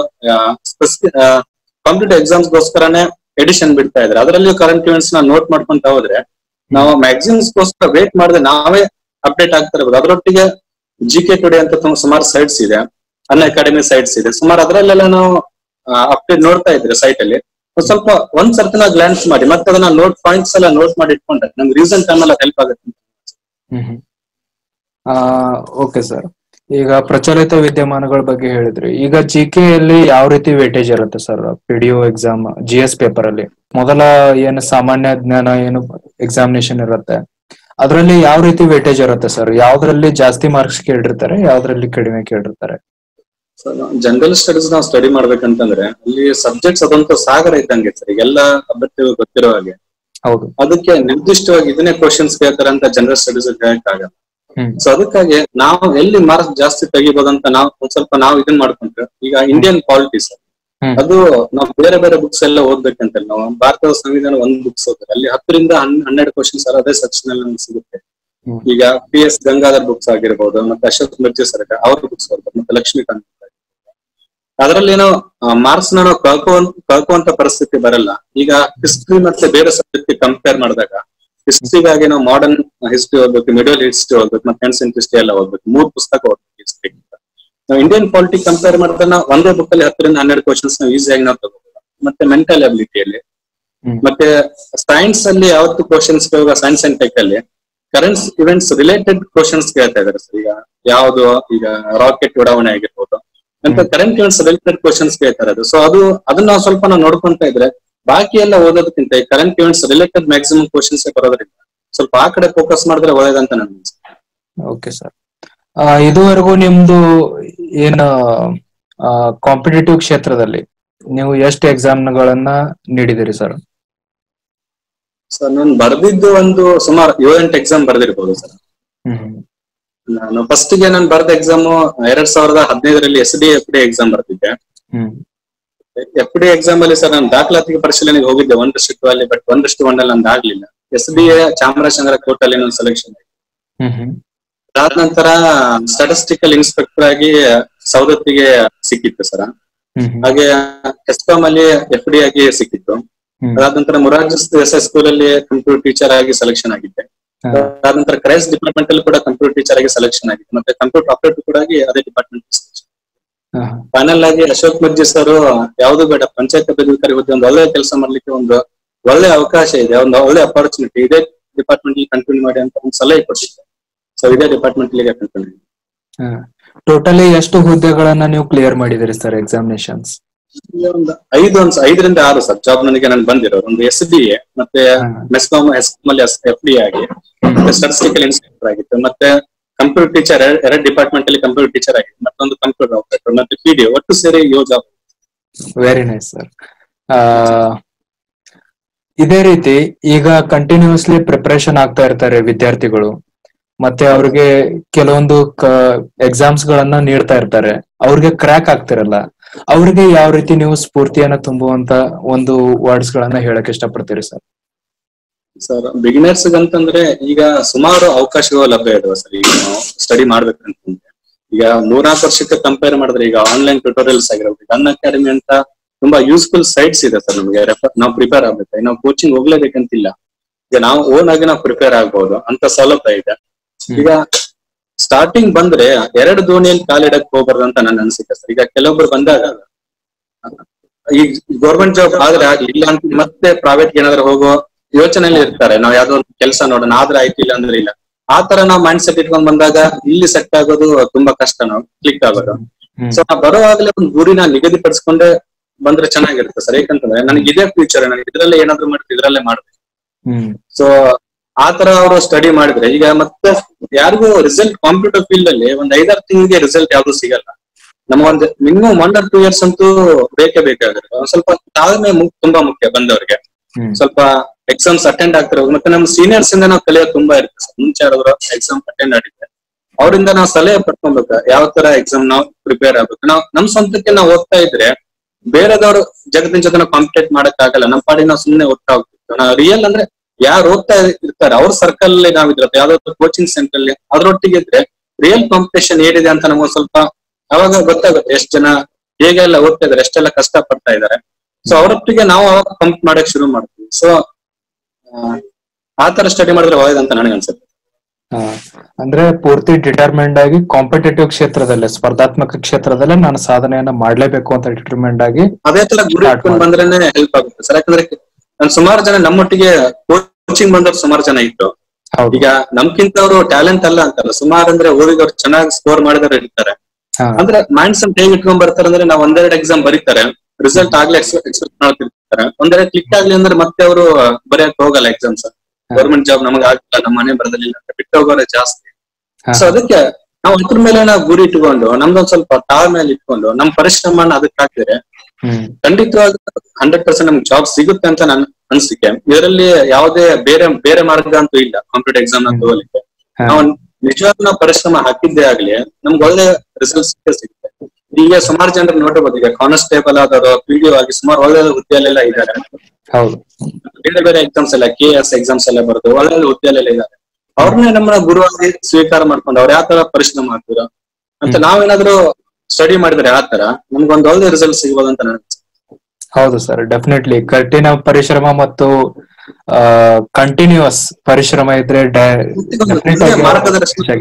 ಕಾಂಪಿಟೇಟಿವ್ ಎಕ್ಸಾಮ್ಸ್ ಗೋಸ್ಕರನೇ ಎಡಿಷನ್ ಬಿಡ್ತಾ ಇದಾರೆ. ಅದರಲ್ಲಿ ಕರೆಂಟ್ ಇವೆಂಟ್ಸ್ ನ ನೋಟ್ ಮಾಡ್ಕೊಂತ ಹೋದ್ರೆ ನಾವು ಮ್ಯಾಗ್ಝಿನ್ಸ್ ಗೋಸ್ಕರ ವೇಟ್ ಮಾಡಿದ್ರೆ ನಾವೇ ಅಪ್ಡೇಟ್ ಆಗ್ತಾ ಇರ್ಬೋದು. ಅದರೊಟ್ಟಿಗೆ ಜಿ ಕೆ ಟುಡೇ ಅಂತ ಸುಮಾರು ಸೈಟ್ಸ್ ಇದೆ, ಅನ್ ಅಕಾಡೆಮಿ ಸೈಟ್ಸ್ ಇದೆ ಸುಮಾರು, ಅದರಲ್ಲೆಲ್ಲ ನಾವು ಅಪ್ಡೇಟ್ ನೋಡ್ತಾ ಇದ್ರೆ ಸೈಟ್ ಅಲ್ಲಿ ಸ್ವಲ್ಪ ಒಂದ್ ಸರ್ತಿ ನಾವು ಗ್ಲಾನ್ಸ್ ಮಾಡಿ ಮತ್ತೆ ಅದನ್ನ ನೋಟ್ ಪಾಯಿಂಟ್ಸ್ ಎಲ್ಲ ನೋಟ್ ಮಾಡಿ ಇಟ್ಕೊಂಡ್ರೆ ನಮ್ಗೆ ರೀಸನ್ ಟೈಮ್ ಎಲ್ಲ ಹೆಲ್ಪ್ ಆಗುತ್ತೆ. Hmm okay sir. ಈಗ ಪ್ರಚಲಿತ ವಿದ್ಯಮಾನಗಳ ಬಗ್ಗೆ ಹೇಳಿದ್ರಿ. ಈಗ ಜಿ ಕೆ ಅಲ್ಲಿ ಯಾವ ರೀತಿ ವೇಟೇಜ್ ಇರುತ್ತೆ sir PDO exam G S paper ಅಲ್ಲಿ? ಮೊದಲ ಏನು ಸಾಮಾನ್ಯ ಜ್ಞಾನ ಏನು ಎಕ್ಸಾಮಿನೇಷನ್ ಇರುತ್ತೆ, ಅದರಲ್ಲಿ ಯಾವ ರೀತಿ ವೇಟೇಜ್ ಇರುತ್ತೆ ಸರ್? ಯಾವ್ದ್ರಲ್ಲಿ ಜಾಸ್ತಿ ಮಾರ್ಕ್ಸ್ ಕೇಳಿರ್ತಾರೆ, ಯಾವ್ದ್ರಲ್ಲಿ ಕಡಿಮೆ ಕೇಳಿರ್ತಾರೆ? ಜನರಲ್ ಸ್ಟಡೀಸ್ ನಾವು ಸ್ಟಡಿ ಮಾಡ್ಬೇಕಂತಂದ್ರೆ ಅಲ್ಲಿ ಸಬ್ಜೆಕ್ಟ್ಸ್ ಅದಂತೂ ಸಾಗರ ಇದ್ದಂಗೆ ಸರ್. ಈಗೆಲ್ಲ ಅಭ್ಯರ್ಥಿಗಳು ಗೊತ್ತಿರೋ ಹಾಗೆ ಹೌದು. ಅದಕ್ಕೆ ನಿರ್ದಿಷ್ಟವಾಗಿ ಇದನ್ನೇ ಕ್ವಶನ್ಸ್ ಕೇಳ್ತಾರೆ ಅಂತ ಜನರಲ್ ಸ್ಟಡೀಸ್ ಆಗಲ್ಲ. ಸೊ ಅದಕ್ಕಾಗಿ ನಾವು ಎಲ್ಲಿ ಮಾರ್ಕ್ಸ್ ಜಾಸ್ತಿ ತೆಗಿಬೋದಂತ ನಾವು ಒಂದ್ ಸ್ವಲ್ಪ ನಾವು ಇದನ್ ಮಾಡ್ಕೊಂಡ್ರೆ, ಈಗ ಇಂಡಿಯನ್ ಪಾಲಿಟಿಕ್ಸ್ ಅದು ನಾವು ಬೇರೆ ಬೇರೆ ಬುಕ್ಸ್ ಎಲ್ಲ ಓದ್ಬೇಕಂತ ನಾವು ಭಾರತದ ಸಂವಿಧಾನ ಒಂದ್ ಬುಕ್ಸ್ ಓದ್ತಾರೆ, ಅಲ್ಲಿ ಹತ್ತರಿಂದ ಹನ್ನೆರಡು ಕ್ವಶನ್ಸ್ ಅದೇ ಸೆಕ್ಷನ್ ಅಲ್ಲಿ ನಮ್ಗೆ ಸಿಗುತ್ತೆ. ಈಗ ಪಿ ಎಸ್ ಗಂಗಾಧರ್ ಬುಕ್ಸ್ ಆಗಿರ್ಬೋದು, ಮತ್ತೆ ಅಶೋಕ್ ಮಿರ್ಜಿ ಸರ್ ಅವ್ರ ಬುಕ್ಸ್ ಓದ್ತಾರೆ, ಮತ್ತೆ ಲಕ್ಷ್ಮೀಕಾಂತ್. ಅದ್ರಲ್ಲಿ ಏನೋ ಮಾರ್ಕ್ಸ್ ನಾವು ಕಳ್ಕೊಂತ ಕಳ್ಕೊಂತ ಪರಿಸ್ಥಿತಿ ಬರಲ್ಲ. ಈಗ ಹಿಸ್ಟ್ರಿ ಮತ್ತೆ ಬೇರೆ ಸಬ್ಜೆಕ್ಟ್ ಕಂಪೇರ್ ಮಾಡಿದಾಗ ಹಿಸ್ಟ್ರಿಗಾಗಿ ನಾವು ಮಾಡರ್ನ್ ಹಿಸ್ಟ್ರಿ ಓದ್ಬೇಕು, ಮಿಡಲ್ ಹಿಸ್ಟ್ರಿ ಓದ್ಬೇಕು, ಮತ್ತೆ ಏನ್ಸಿಯಂಟ್ ಹಿಸ್ಟ್ರಿ ಎಲ್ಲ ಓದ್ಬೇಕು, ಮೂರ್ ಪುಸ್ತಕ ಓದ್ಬೇಕು ಹಿಸ್ಟ್ರಿ. ನಾವು ಇಂಡಿಯನ್ ಪಾಲಿಟಿಕ್ಸ್ ಕಂಪೇರ್ ಮಾಡಿದ್ರೆ ನಾವು ಒಂದೇ ಬುಕ್ ಅಲ್ಲಿ ಹತ್ತರಿಂದ ಹನ್ನೆರಡು ಕ್ವಶನ್ಸ್ ನಾವು ಈಸಿಯಾಗಿ ನಾವು ತಗೋಬಹುದು. ಮತ್ತೆ ಮೆಂಟಲ್ ಅಬಿಲಿಟಿಯಲ್ಲಿ, ಮತ್ತೆ ಸೈನ್ಸ್ ಅಲ್ಲಿ ಯಾವತ್ತು ಕ್ವಶನ್ಸ್ ಸೈನ್ಸ್ ಅಂಡ್ ಟೆಕ್ ಅಲ್ಲಿ ಕರೆಂಟ್ ಇವೆಂಟ್ಸ್ ರಿಲೇಟೆಡ್ ಕ್ವಶನ್ಸ್ ಕೇಳ್ತಾ ಇದಾರೆ ಸರ್. ಈಗ ಯಾವ್ದು, ಈಗ ರಾಕೆಟ್ ಉಡಾವಣೆ ಆಗಿರ್ಬೋದು ಅಂತ ಕರೆಂಟ್ ಇವೆಂಟ್ಸ್ ರಿಲೇಟೆಡ್ ಕ್ವಶನ್ಸ್ ಕೇಳ್ತಾರೆ ಅದು. ಸೊ ಅದು ಅದನ್ನ ನಾವು ಸ್ವಲ್ಪ ನಾವು ನೋಡ್ಕೊಂತ ಇದ್ರೆ ಬಾಕಿ ಎಲ್ಲ ಓದೋದಕ್ಕಿಂತ ಈ current events related maximum questions ಬರೋದ್ರಿಂದ ಸ್ವಲ್ಪ ಆ ಕಡೆ ಫೋಕಸ್ ಮಾಡಿದ್ರೆ ಒಳ್ಳೇದಂತ ನನ್ ಅನ್ಸುತ್ತೆ. ಓಕೆ ಸರ್, ಇದುವರೆಗೂ ನಿಮ್ದು ಏನ ಕಾಂಪಿಟೇಟಿವ್ ಕ್ಷೇತ್ರದಲ್ಲಿ ನೀವು ಎಷ್ಟು ಎಕ್ಸಾಮ್ಗಳನ್ನ ನೀಡಿದಿರಿ ಸರ್? ಸರ್ ನಾನು ಬರ್ದಿದ್ದು ಒಂದು ಸುಮಾರು ಏಳೆಂಟು ಎಕ್ಸಾಮ್ ಬರ್ದಿರ್ಬೋದು ಸರ್. ನಾನು ಫಸ್ಟ್ ಗೆ ನಾನು ಬರ್ದ ಎಕ್ಸಾಮ್ ಎರಡ್ ಸಾವಿರದ ಹದಿನೈದರಲ್ಲಿ S D F D exam ಬರ್ತಿದ್ದೆ. ಎಫ್ ಡಿ ಎಕ್ಸಾಮ್ ಅಲ್ಲಿ ಸರ್ ನಾನು ದಾಖಲಾತಿ ಪರಿಶೀಲನೆಗೆ ಹೋಗಿದ್ದೆ ಒಂದಷ್ಟು ಅಲ್ಲಿ, ಬಟ್ ಒಂದಷ್ಟು ಒನ್ ಅಲ್ಲಿ ನಂದು ಆಗ್ಲಿಲ್ಲ. S D A Chamarajanagar court ಅಲ್ಲಿ ನಾನು ಸೆಲೆಕ್ಷನ್ ಆಗಿದೆ. ಅದಾದ ನಂತರ ಸ್ಟಾಟಿಸ್ಟಿಕಲ್ ಇನ್ಸ್ಪೆಕ್ಟರ್ ಆಗಿ ಸವದತ್ತಿಗೆ ಸಿಕ್ಕಿತ್ತು ಸರ್. ಹಾಗೆ ಎಸ್ಕಾಂ ಅಲ್ಲಿ ಎಫ್ ಡಿ ಆಗಿ ಸಿಕ್ಕಿತ್ತು. ಅದಾದ ನಂತರ ಮೊರಾರ್ಜಿ ಎಸ್ ಎಸ್ ಸ್ಕೂಲ್ ಅಲ್ಲಿ ಕಂಪ್ಯೂಟರ್ ಟೀಚರ್ ಆಗಿ ಸೆಲೆಕ್ಷನ್ ಆಗಿದ್ದೆ. ಅದಾದ ನಂತರ ಕ್ರೈಸ್ಟ್ ಡಿಪಾರ್ಟ್ಮೆಂಟ್ ಅಲ್ಲಿ ಕೂಡ ಕಂಪ್ಯೂಟರ್ ಟೀಚರ್ ಆಗಿ ಸೆಲೆಕ್ಷನ್ ಆಗಿದೆ. ಮತ್ತೆ ಕಂಪ್ಯೂಟರ್ ಆಪರೇಟರ್ ಕೂಡ ಆಗಿ ಅದೇ ಡಿಪಾರ್ಟ್ಮೆಂಟ್ ಸೆಲೆಕ್ಷನ್. ಫೈನಲ್ ಆಗಿ ಅಶೋಕ್ ಮಿರ್ಜಿ ಸರ್ ಯಾವ್ದು ಬೇಡ ಪಂಚಾಯತ್ ಅಧಿಕಾರಿ ಹುದ್ದೆ ಒಂದು ಒಳ್ಳೆ ಕೆಲಸ ಮಾಡ್ಲಿಕ್ಕೆ ಒಂದು ಒಳ್ಳೆ ಅವಕಾಶ ಇದೆ, ಒಂದು ಒಳ್ಳೆ ಅಪಾರ್ಚುನಿಟಿ ಇದೇ ಡಿಪಾರ್ಟ್ಮೆಂಟ್ ಅಲ್ಲಿ ಕಂಟಿನ್ಯೂ ಮಾಡಿ ಅಂತ ಒಂದು ಸಲಹೆ ಕೊಟ್ಟಿದ್ದೆ. ಸೊ ಇದೇ ಡಿಪಾರ್ಟ್ಮೆಂಟ್ ಅಲ್ಲಿ ಕಂಟಿನ್ಯೂ. ಟೋಟಲಿ ಎಷ್ಟು ಹುದ್ದೆಗಳನ್ನ ನೀವು ಕ್ಲಿಯರ್ ಮಾಡಿದಿರಿ ಸರ್ ಎಕ್ಸಾಮಿನೇಷನ್ಸ್? ಒಂದು ಐದು ಒಂದು ಐದರಿಂದ ಆರು ಸರ್ ಜಾಬ್ ನನಗೆ ನಾನು ಬಂದಿರೋದು. ಒಂದು ಎಸ್ ಡಿ ಎ, ಮತ್ತೆ ಮೆಸ್ಕಾಮ್ ಎಸ್ಕಾಮ್ ಅಲ್ಲಿ ಎಫ್ ಡಿ ಆಗಿ, ಮತ್ತೆ ಸ್ಟಾಟಿಸ್ಟಿಕಲ್ ಇನ್ಸ್ಪೆಕ್ಟರ್ ಆಗಿತ್ತು, ಮತ್ತೆ ಕಂಪ್ಯೂಟರ್ ಟೀಚರ್ ಎರಡು ಡಿಪಾರ್ಟ್ಮೆಂಟ್ ಅಲ್ಲಿ ಕಂಪ್ಯೂಟರ್ ಟೀಚರ್ ಆಗಿದೆ, ಮತ್ತೊಂದು ಕಂಪ್ಯೂಟರ್ ಆಪರೇಟರ್, ಮತ್ತೆ ಪಿ ಡಿ ಒಟ್ಟು ಸೇರಿ ಏಳು ಜಾಬ್. Very nice sir. ಇದೇ ರೀತಿ ಈಗ ಕಂಟಿನ್ಯೂಸ್ಲಿ ಪ್ರಿಪರೇಷನ್ ಆಗ್ತಾ ಇರ್ತಾರೆ ವಿದ್ಯಾರ್ಥಿಗಳು, ಮತ್ತೆ ಅವ್ರಿಗೆ ಕೆಲವೊಂದು ಎಕ್ಸಾಮ್ಸ್ ಗಳನ್ನ ನೀಡ್ತಾ ಇರ್ತಾರೆ, ಅವ್ರಿಗೆ ಕ್ರ್ಯಾಕ್ ಆಗ್ತಿರಲ್ಲ. ಅವ್ರಿಗೆ ಯಾವ ರೀತಿ ನೀವು ಸ್ಫೂರ್ತಿಯನ್ನ ತುಂಬುವಂತ ಒಂದು ವರ್ಡ್ಸ್ ಗಳನ್ನ ಹೇಳಕ್ ಇಷ್ಟಪಡ್ತೀರಿ ಸರ್? ಸರ್ ಬಿಗಿನರ್ಸ್ ಅಂತಂದ್ರೆ ಈಗ ಸುಮಾರು ಅವಕಾಶಗಳು ಲಭ್ಯ ಇದಾವೆ ಸರ್. ಈಗ ನಾವು ಸ್ಟಡಿ ಮಾಡ್ಬೇಕಂತಂದ್ರೆ ಈಗ ನೂರಾರು ವರ್ಷಕ್ಕೆ ಕಂಪೇರ್ ಮಾಡಿದ್ರೆ ಈಗ ಆನ್ಲೈನ್ ಟ್ಯೂಟೋರಿಯಲ್ಸ್ ಆಗಿರ್ಬೋದು, ಅನ್ ಅಕಾಡೆಮಿ ಅಂತ ತುಂಬಾ ಯೂಸ್ಫುಲ್ ಸೈಟ್ಸ್ ಇದೆ ಸರ್. ನಮಗೆ ನಾವು ಪ್ರಿಪೇರ್ ಆಗ್ಬೇಕು, ನಾವು ಕೋಚಿಂಗ್ ಹೋಗ್ಲೇಬೇಕಂತಿಲ್ಲ. ಈಗ ನಾವು ಓನ್ ಆಗಿ ನಾವು ಪ್ರಿಪೇರ್ ಆಗ್ಬಹುದು ಅಂತ ಸೌಲಭ್ಯ ಇದೆ. ಈಗ ಸ್ಟಾರ್ಟಿಂಗ್ ಬಂದ್ರೆ ಎರಡು ದೋಣಿಯಲ್ಲಿ ಕಾಲಿಡಕ್ ಹೋಗ್ಬಾರ್ದು ಅಂತ ನನ್ನ ಅನಿಸಿಕೆ ಸರ್. ಈಗ ಕೆಲವೊಬ್ರು ಬಂದಾಗ ಈ ಗೌರ್ಮೆಂಟ್ ಜಾಬ್ ಆದ್ರೆ ಆಗ್ಲಿ, ಇಲ್ಲ ಅಂತ ಮತ್ತೆ ಪ್ರೈವೇಟ್ ಏನಾದ್ರು ಹೋಗೋ ಯೋಚನೆಯಲ್ಲಿ ಇರ್ತಾರೆ. ನಾವ್ ಯಾವ್ದೋ ಒಂದು ಕೆಲಸ ನೋಡೋಣ ಆದ್ರೆ ಆಯ್ತು, ಇಲ್ಲ ಅಂದ್ರೆ ಇಲ್ಲ. ಆ ತರ ನಾವು ಮೈಂಡ್ ಸೆಟ್ ಇಟ್ಕೊಂಡ್ ಬಂದಾಗ ಇಲ್ಲಿ ಸೆಟ್ ಆಗೋದು ತುಂಬಾ ಕಷ್ಟ, ನಾವು ಕ್ಲಿಕ್ ಆಗೋದು. ಸೊ ನಾವು ಬರೋವಾಗ್ಲೇ ಒಂದು ಗುರಿನ ನಿಗದಿಪಡಿಸ್ಕೊಂಡೆ ಬಂದ್ರೆ ಚೆನ್ನಾಗಿರುತ್ತೆ ಸರ್. ಯಾಕಂತಂದ್ರೆ ನನಗೆ ಇದೇ ಫ್ಯೂಚರ್, ನನಗೆ ಇದ್ರಲ್ಲೇ ಏನಾದ್ರು ಮಾಡ್ತೀವಿ, ಇದ್ರಲ್ಲೇ ಮಾಡ್ಬೇಕು. ಸೊ ಆ ತರ ಅವರು ಸ್ಟಡಿ ಮಾಡಿದ್ರೆ ಈಗ ಮತ್ತೆ ಯಾರಿಗೂ ರಿಸಲ್ಟ್ ಕಾಂಪ್ಯೂಟರ್ ಫೀಲ್ಡ್ ಅಲ್ಲಿ ಒಂದ್ ಐದಾರು ತಿಂಗಳಿಗೆ ರಿಸಲ್ಟ್ ಯಾವ್ದು ಸಿಗಲ್ಲ. ನಮಗೊಂದು minimum one or two years ಅಂತೂ ಬೇಕೇ ಬೇಕಾಗುತ್ತೆ. ಒಂದ್ ಸ್ವಲ್ಪ ತಾಳ್ಮೆ ತುಂಬಾ ಮುಖ್ಯ ಬಂದವ್ರಿಗೆ. ಸ್ವಲ್ಪ ಎಕ್ಸಾಮ್ಸ್ ಅಟೆಂಡ್ ಆಗ್ತಿರೋದು, ಮತ್ತೆ ನಮ್ ಸೀನಿಯರ್ಸ್ ಇಂದ ನಾವು ಕಲಿಯೋದು ತುಂಬಾ ಇರುತ್ತೆ ಸರ್. ಮುಂಚೆ ಯಾರಾದ್ರು ಎಕ್ಸಾಮ್ ಅಟೆಂಡ್ ಆಗಿದ್ರೆ ಅವರಿಂದ ನಾವು ಸಲಹೆ ಪಡ್ಕೊಬೇಕು, ಯಾವ ತರ ಎಕ್ಸಾಮ್ ನಾವು ಪ್ರಿಪೇರ್ ಆಗ್ಬೇಕು. ನಾವು ನಮ್ ಸ್ವಂತಕ್ಕೆ ನಾವು ಓದ್ತಾ ಇದ್ರೆ ಬೇರೆದವ್ರು ಜಗತ್ತಿನ ಜೊತೆ ನಾವು ಕಾಂಪಿಟೇಟ್ ಮಾಡಕ್ ಆಗಲ್ಲ. ನಮ್ಮ ಪಾಡಿ ನಾವು ಸುಮ್ಮನೆ ಓದ್ತಾ ಹೋಗ್ತಿತ್ತು. ನಾವು ರಿಯಲ್ ಅಂದ್ರೆ ಯಾರು ಓದ್ತಾ ಇರ್ತಾರೆ ಅವ್ರ ಸರ್ಕಲ್ ಅಲ್ಲಿ ನಾವಿದ್ರೆ ಯಾವ್ದಾದ್ರು ಕೋಚಿಂಗ್ ಸೆಂಟರ್ ಅಲ್ಲಿ ಅದ್ರೊಟ್ಟಿಗೆ ಇದ್ರೆ ರಿಯಲ್ ಕಾಂಪಿಟೇಷನ್ ಏನಿದೆ ಅಂತ ನಮ್ಗೆ ಸ್ವಲ್ಪ ಅವಾಗ ಗೊತ್ತಾಗುತ್ತೆ. ಎಷ್ಟು ಜನ ಹೇಗೆಲ್ಲ ಓದ್ತಾ ಇದಾರೆ, ಎಷ್ಟೆಲ್ಲ ಕಷ್ಟ ಪಡ್ತಾ ಇದಾರೆ. ಸೊ ಅವರೊಟ್ಟಿಗೆ ನಾವು ಅವಾಗ ಕಂಪ್ ಮಾಡಕ್ ಶುರು ಮಾಡ್ತೀವಿ. ಸೊ ಆ ತರ ಸ್ಟಡಿ ಮಾಡಿದ್ರೆ ಒಳ್ಳೇದಂತ ನನಗೆ ಅನ್ಸುತ್ತೆ. ಅಂದ್ರೆ ಪೂರ್ತಿ ಡಿಟರ್ಮೆಂಡ್ ಆಗಿ ಕಾಂಪಿಟೇಟಿವ್ ಕ್ಷೇತ್ರದಲ್ಲೇ, ಸ್ಪರ್ಧಾತ್ಮಕ ಕ್ಷೇತ್ರದಲ್ಲೇ ನಾನು ಸಾಧನೆಯನ್ನ ಮಾಡ್ಲೇಬೇಕು ಅಂತ ಡಿಟರ್ಮೆಂಡ್ ಆಗಿ ಅದೇ ತರ ಗುರಿ ಇಟ್ಕೊಂಡು ಬಂದ್ರೇನೆ ಹೆಲ್ಪ್ ಆಗುತ್ತೆ ಸರ್. ಯಾಕಂದ್ರೆ ನಾನು ಸುಮಾರು ಜನ ನಮ್ಮೊಟ್ಟಿಗೆ ಕೋಚಿಂಗ್ ಬಂದವ್ರು ಸುಮಾರು ಜನ ಇತ್ತು. ಈಗ ನಮ್ಗಿಂತ ಅವರು ಟ್ಯಾಲೆಂಟ್ ಅಲ್ಲ ಅಂತಲ್ಲ, ಸುಮಾರು ಅಂದ್ರೆ ಓದಿದವ್ರು ಚೆನ್ನಾಗಿ ಸ್ಕೋರ್ ಮಾಡಿದವ್ರು ಇರ್ತಾರೆ. ಅಂದ್ರೆ ಮೈಂಡ್ ಸೆಟ್ ಹೇಗೆ ಇಟ್ಕೊಂಡ್ ಬರ್ತಾರೆ ಅಂದ್ರೆ ನಾವು ಒಂದೆರಡು ಎಕ್ಸಾಮ್ ಬರೀತಾರೆ, ರಿಸಲ್ಟ್ ಆಗ್ಲಿ ಎಕ್ಸ್ಪೆಕ್ಟ್ ಮಾಡ್ತಿರ್ತಾರೆ. ಒಂದೆರಡು ಕ್ಲಿಕ್ ಆಗ್ಲಿ ಅಂದ್ರೆ ಮತ್ತೆ ಅವರು ಬರೆಯಕ್ ಹೋಗಲ್ಲ ಎಕ್ಸಾಮ್ಸ್. ಗೌರ್ಮೆಂಟ್ ಜಾಬ್ ನಮಗ್ ಆಗ್ಲಿಲ್ಲ, ನಮ್ಮ ಮನೆ ಬರಲಿಲ್ಲ ಅಂತ ಬಿಟ್ಟು ಹೋಗೋರೆ ಜಾಸ್ತಿ. ಹಾ. ಸೊ ಅದಕ್ಕೆ ನಾವು ಅದ್ರ ಮೇಲೆ ನಾವು ಗುರಿ ಇಟ್ಕೊಂಡು ನಮ್ದೊಂದ್ ಸ್ವಲ್ಪ ತಾಳ್ಮೇಲೆ ಇಟ್ಕೊಂಡು ನಮ್ ಪರಿಶ್ರಮನ ಅದಕ್ಕೆ ಹಾಕಿದ್ರೆ ಹ್ಮ್ ಖಂಡಿತವಾಗಿ ಹಂಡ್ರೆಡ್ ಪರ್ಸೆಂಟ್ ನಮ್ಗೆ ಜಾಬ್ ಸಿಗುತ್ತೆ ಅಂತ ನನ್ ಅನ್ಸಿಕೆ. ಇದರಲ್ಲಿ ಯಾವುದೇ ಬೇರೆ ಬೇರೆ ಮಾರ್ಗ ಅಂತೂ ಇಲ್ಲ ಕಾಂಪಿಟೇಟಿವ್ ಎಕ್ಸಾಮ್ ನ ತಗೋಲಿಕ್ಕೆ. ಹಾ. ನಾವು ನಿಜವಾದ ನಾವು ಪರಿಶ್ರಮ ಹಾಕಿದ್ದೇ ಆಗ್ಲಿ ನಮ್ಗೆ ಒಳ್ಳೆ ರಿಸಲ್ಟ್ ಸಿಕ್ಕೇ ಸಿಗುತ್ತೆ. ಈಗ ಸುಮಾರು ಜನರು ನೋಡಿರ್ಬೋದು, ಈಗ ಕಾನ್ಸ್ಟೇಬಲ್ ಆದವರು, ಪಿ ಡಿ ಒ ಆಗಿ ಸುಮಾರು ಒಳ್ಳೆ ಹುದ್ದೆಯಲ್ಲೆಲ್ಲ ಇದ್ದಾರೆ. ಹೌದು. ಬೇರೆ ಬೇರೆ ಎಕ್ಸಾಮ್ಸ್ ಎಲ್ಲ ಕೆ ಎಸ್ ಎಕ್ಸಾಮ್ಸ್ ಎಲ್ಲ ಬರೆದು ಒಳ್ಳೆ ಹುದ್ದೆಯಲ್ಲೆಲ್ಲ ಇದ್ದಾರೆ. ಅವ್ರನ್ನೇ ನಮ್ಮನ್ನ ಗುರುವಾಗಿ ಸ್ವೀಕಾರ ಮಾಡ್ಕೊಂಡು ಅವ್ರು ಯಾವ ತರ ಪರಿಶ್ರಮ ಮಾಡ್ತೀರ ಅಂತ ನಾವೇನಾದ್ರೂ ಸ್ಟಡಿ ಮಾಡಿದ್ರೆ ಆ ತರ ನಮ್ಗೊಂದು ಒಳ್ಳೆ ರಿಸಲ್ಟ್ ಸಿಗ್ಬೋದು ಅಂತ ನನಗೆ. ಹೌದು ಸರ್, ಡೆಫಿನೆಟ್ಲಿ ಕಠಿಣ ಪರಿಶ್ರಮ ಮತ್ತು ಕಂಟಿನ್ಯೂಸ್ ಪರಿಶ್ರಮ ಇದ್ರೆ ಮಾರ್ಗದರ್ಶನ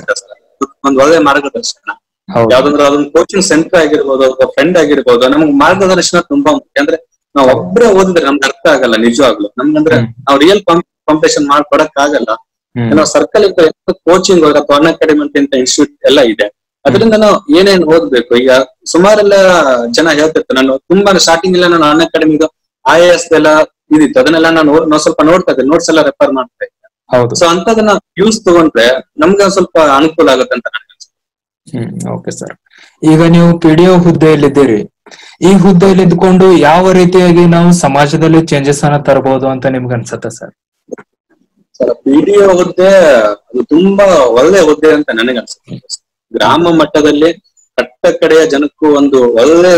ಒಂದ್ ಒಳ್ಳೆ ಮಾರ್ಗದರ್ಶನ. ಯಾವ್ದಂದ್ರೆ ಅದೊಂದು ಕೋಚಿಂಗ್ ಸೆಂಟರ್ ಆಗಿರ್ಬೋದು ಅಥವಾ ಫ್ರೆಂಡ್ ಆಗಿರ್ಬೋದು, ನಮ್ಗೆ ಮಾರ್ಗದರ್ಶನ ತುಂಬಾ ಮುಖ್ಯ. ಅಂದ್ರೆ ನಾವ್ ಒಬ್ಬರೇ ಓದಿದ್ರೆ ನಮ್ಗೆ ಅರ್ಥ ಆಗಲ್ಲ ನಿಜವಾಗ್ಲು. ನಮ್ಗಂದ್ರೆ ನಾವ್ ರಿಯಲ್ ಕಾಂಪಿಟೇಷನ್ ಮಾಡ್ಕೊಡಕ್ ಆಗಲ್ಲ. ನಾವು ಸರ್ಕಲ್ ಕೋಚಿಂಗ್ ಅಥವಾ ಅನ್ ಅಕಾಡೆಮಿ ಅಂತ ಇನ್ಸ್ಟಿಟ್ಯೂಟ್ ಎಲ್ಲ ಇದೆ. ಅದರಿಂದ ನಾವು ಏನೇನ್ ಓದ್ಬೇಕು, ಈಗ ಸುಮಾರೆಲ್ಲ ಜನ ಹೇಳ್ತಿರ್ತಾರೆ, ನಾನು ತುಂಬಾ ಸ್ಟಾರ್ಟಿಂಗ್ ಎಲ್ಲ ನಾನು ಅನ್ ಅಕಾಡೆಮಿದು ಐ ಎ ಎಸ್ ಎಲ್ಲ ಇದಿತ್ತು, ಅದನ್ನೆಲ್ಲ ನಾನು ನಾವು ಸ್ವಲ್ಪ ನೋಡ್ತಾ ಇದ್ದೆ, ನೋಟ್ಸ್ ಎಲ್ಲ ರೆಫರ್ ಮಾಡ್ತಾ ಇದ್ದೆ. ಸೊ ಅಂತದನ್ನ ಯೂಸ್ ತಗೊಂಡ್ರೆ ನಮ್ಗೆ ಸ್ವಲ್ಪ ಅನುಕೂಲ ಆಗುತ್ತೆ ಅಂತ ನನಗೆ ಅನ್ಸುತ್ತೆ. ಹ್ಮ್ ಓಕೆ ಸರ್, ಈಗ ನೀವು ಪಿ ಡಿ ಒ ಹುದ್ದೆಯಲ್ಲಿದ್ದೀರಿ. ಈ ಹುದ್ದೆಯಲ್ಲಿ ಇದ್ಕೊಂಡು ಯಾವ ರೀತಿಯಾಗಿ ನಾವು ಸಮಾಜದಲ್ಲಿ ಚೇಂಜಸ್ ಅನ್ನ ತರಬಹುದು ಅಂತ ನಿಮ್ಗೆ ಅನ್ಸುತ್ತೆ sir? Sir, P D O ಹುದ್ದೆ ಅದು ತುಂಬಾ ಒಳ್ಳೆ ಹುದ್ದೆ ಅಂತ ನನಗೆ ಅನ್ಸುತ್ತೆ. ಗ್ರಾಮ ಮಟ್ಟದಲ್ಲಿ ಕಟ್ಟ ಕಡೆಯ ಜನಕ್ಕೂ ಒಂದು ಒಳ್ಳೆ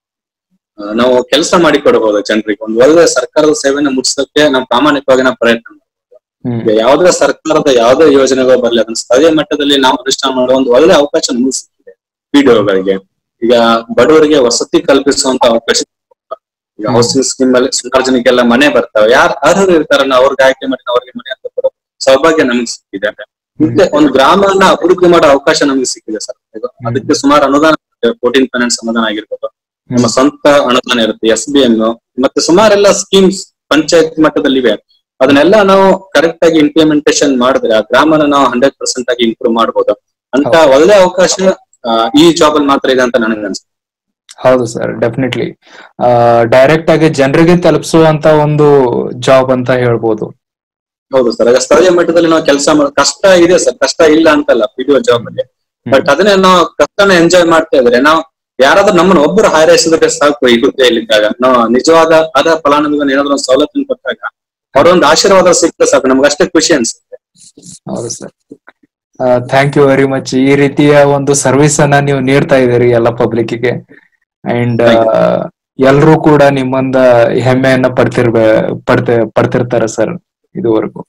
ನಾವು ಕೆಲಸ ಮಾಡಿ ಕೊಡಬಹುದು ಜನರಿಗೆ. ಒಂದು ಒಳ್ಳೆ ಸರ್ಕಾರದ ಸೇವೆನ ಮುಗಿಸೋಕೆ ನಾವು ಪ್ರಾಮಾಣಿಕವಾಗಿ ನಾವು ಪ್ರಯತ್ನ ಮಾಡಬಹುದು. ಯಾವ್ದೇ ಸರ್ಕಾರದ ಯಾವ್ದೇ ಯೋಜನೆಗಳು ಬರಲಿ ಅದನ್ನ ಸ್ಥಳೀಯ ಮಟ್ಟದಲ್ಲಿ ನಾವು ಅನುಷ್ಠಾನ ಮಾಡುವ ಒಂದು ಒಳ್ಳೆ ಅವಕಾಶ ನಮಗೆ ಸಿಕ್ಕಿದೆ ಪಿ ಡಿ ಒಗಳಿಗೆ. ಈಗ ಬಡವರಿಗೆ ವಸತಿ ಕಲ್ಪಿಸುವಂತ ಅವಕಾಶ, ಈಗ ಹೌಸಿಂಗ್ ಸ್ಕೀಮ್ ಅಲ್ಲಿ ಸುಮಾರು ಜನಕ್ಕೆಲ್ಲ ಮನೆ ಬರ್ತಾವೆ. ಯಾರು ಅರ್ಹರು ಇರ್ತಾರನ್ನ ಅವ್ರಿಗೆ ಆಯ್ಕೆ ಮಾಡಿ ಅವ್ರಿಗೆ ಮನೆ ಅಂತ ಕೊಡೋ ಸೌಭಾಗ್ಯ ನಮ್ಗೆ ಸಿಕ್ಕಿದೆ. ಮತ್ತೆ ಒಂದು ಗ್ರಾಮವನ್ನ ಅಭಿವೃದ್ಧಿ ಮಾಡೋ ಅವಕಾಶ ನಮ್ಗೆ ಸಿಕ್ಕಿದೆ ಸರ್. ಅದಕ್ಕೆ ಸುಮಾರು ಅನುದಾನ, ಫೋರ್ಟೀನ್ ಫೈನಾನ್ಸ್ ಅನುದಾನ ಆಗಿರ್ಬೋದು, ನಮ್ಮ ಸ್ವಂತ ಅನುದಾನ ಇರುತ್ತೆ, ಎಸ್ ಬಿ ಎಂ ಮತ್ತೆ ಸುಮಾರೆಲ್ಲ ಸ್ಕೀಮ್ಸ್ ಪಂಚಾಯತ್ ಮಟ್ಟದಲ್ಲಿ ಇವೆ. ಅದನ್ನೆಲ್ಲ ನಾವು ಕರೆಕ್ಟ್ ಆಗಿ ಇಂಪ್ಲಿಮೆಂಟೇಶನ್ ಮಾಡಿದ್ರೆ ಆ ಗ್ರಾಮನ ನಾವು ಹಂಡ್ರೆಡ್ ಪರ್ಸೆಂಟ್ ಆಗಿ ಇಂಪ್ರೂವ್ ಮಾಡಬಹುದು ಅಂತ ಒಳ್ಳೆ ಅವಕಾಶ ಈ ಜಾಬ್ ಅಲ್ಲಿ ಮಾತ್ರ ಇದೆ ಅಂತ ನನಗೆ ಅನ್ಸುತ್ತೆ. ಹೌದು ಸರ್, ಡೆಫಿನೆಟ್ಲಿ ಡೈರೆಕ್ಟ್ ಆಗಿ ಜನರಿಗೆ ತಲುಪಿಸುವಂತ ಒಂದು ಜಾಬ್ ಅಂತ ಹೇಳ್ಬೋದು. ಹೌದು ಸರ್, ಈಗ ಸ್ಥಳೀಯ ಮಟ್ಟದಲ್ಲಿ ನಾವು ಕೆಲಸ ಮಾಡೋ ಕಷ್ಟ ಇದೆ ಸರ್, ಕಷ್ಟ ಇಲ್ಲ ಅಂತಲ್ಲ ಪಿ ಡಿ ಒ ಜಾಬ್ ಅಲ್ಲಿ. ಬಟ್ ಅದನ್ನೇ ನಾವು ಕಷ್ಟನ ಎಂಜಾಯ್ ಮಾಡ್ತಾ ಇದ್ರೆ, ನಾವು ಯಾರಾದ್ರೂ ನಮ್ಮನ್ನ ಒಬ್ಬರು ಹಾರೈಸಿದ್ರೆ ಸಾಕು ಈ ಹುದ್ದೆಯಲ್ಲಿದ್ದಾಗ, ನಾವು ನಿಜವಾದ ಅದ ಫಲಾನುಭವಿಗೆ ಏನಾದ್ರು ಒಂದು ಸವಲತ್ತನ್ನು ಕೊಟ್ಟಾಗ ಅವರೊಂದು ಆಶೀರ್ವಾದ ಸಿಕ್ತ ಸಾಕು, ನಮ್ಗೆ ಅಷ್ಟೇ ಖುಷಿ ಅನ್ಸುತ್ತೆ. ಹೌದು sir, thank you very much. ಈ ರೀತಿಯ ಒಂದು ಸರ್ವಿಸ್ ಅನ್ನ ನೀವು ನೀಡ್ತಾ ಇದ್ದೀರಿ ಎಲ್ಲ ಪಬ್ಲಿಕ್ಗೆ, ಅಂಡ್ ಎಲ್ರೂ ಕೂಡ ನಿಮ್ಮಂದ ಹೆಮ್ಮೆಯನ್ನ ಪಡ್ತಿರ್ಬೇ ಪಡ್ತ ಪಡ್ತಿರ್ತಾರೆ ಸರ್ ಇದುವರೆಗೂ.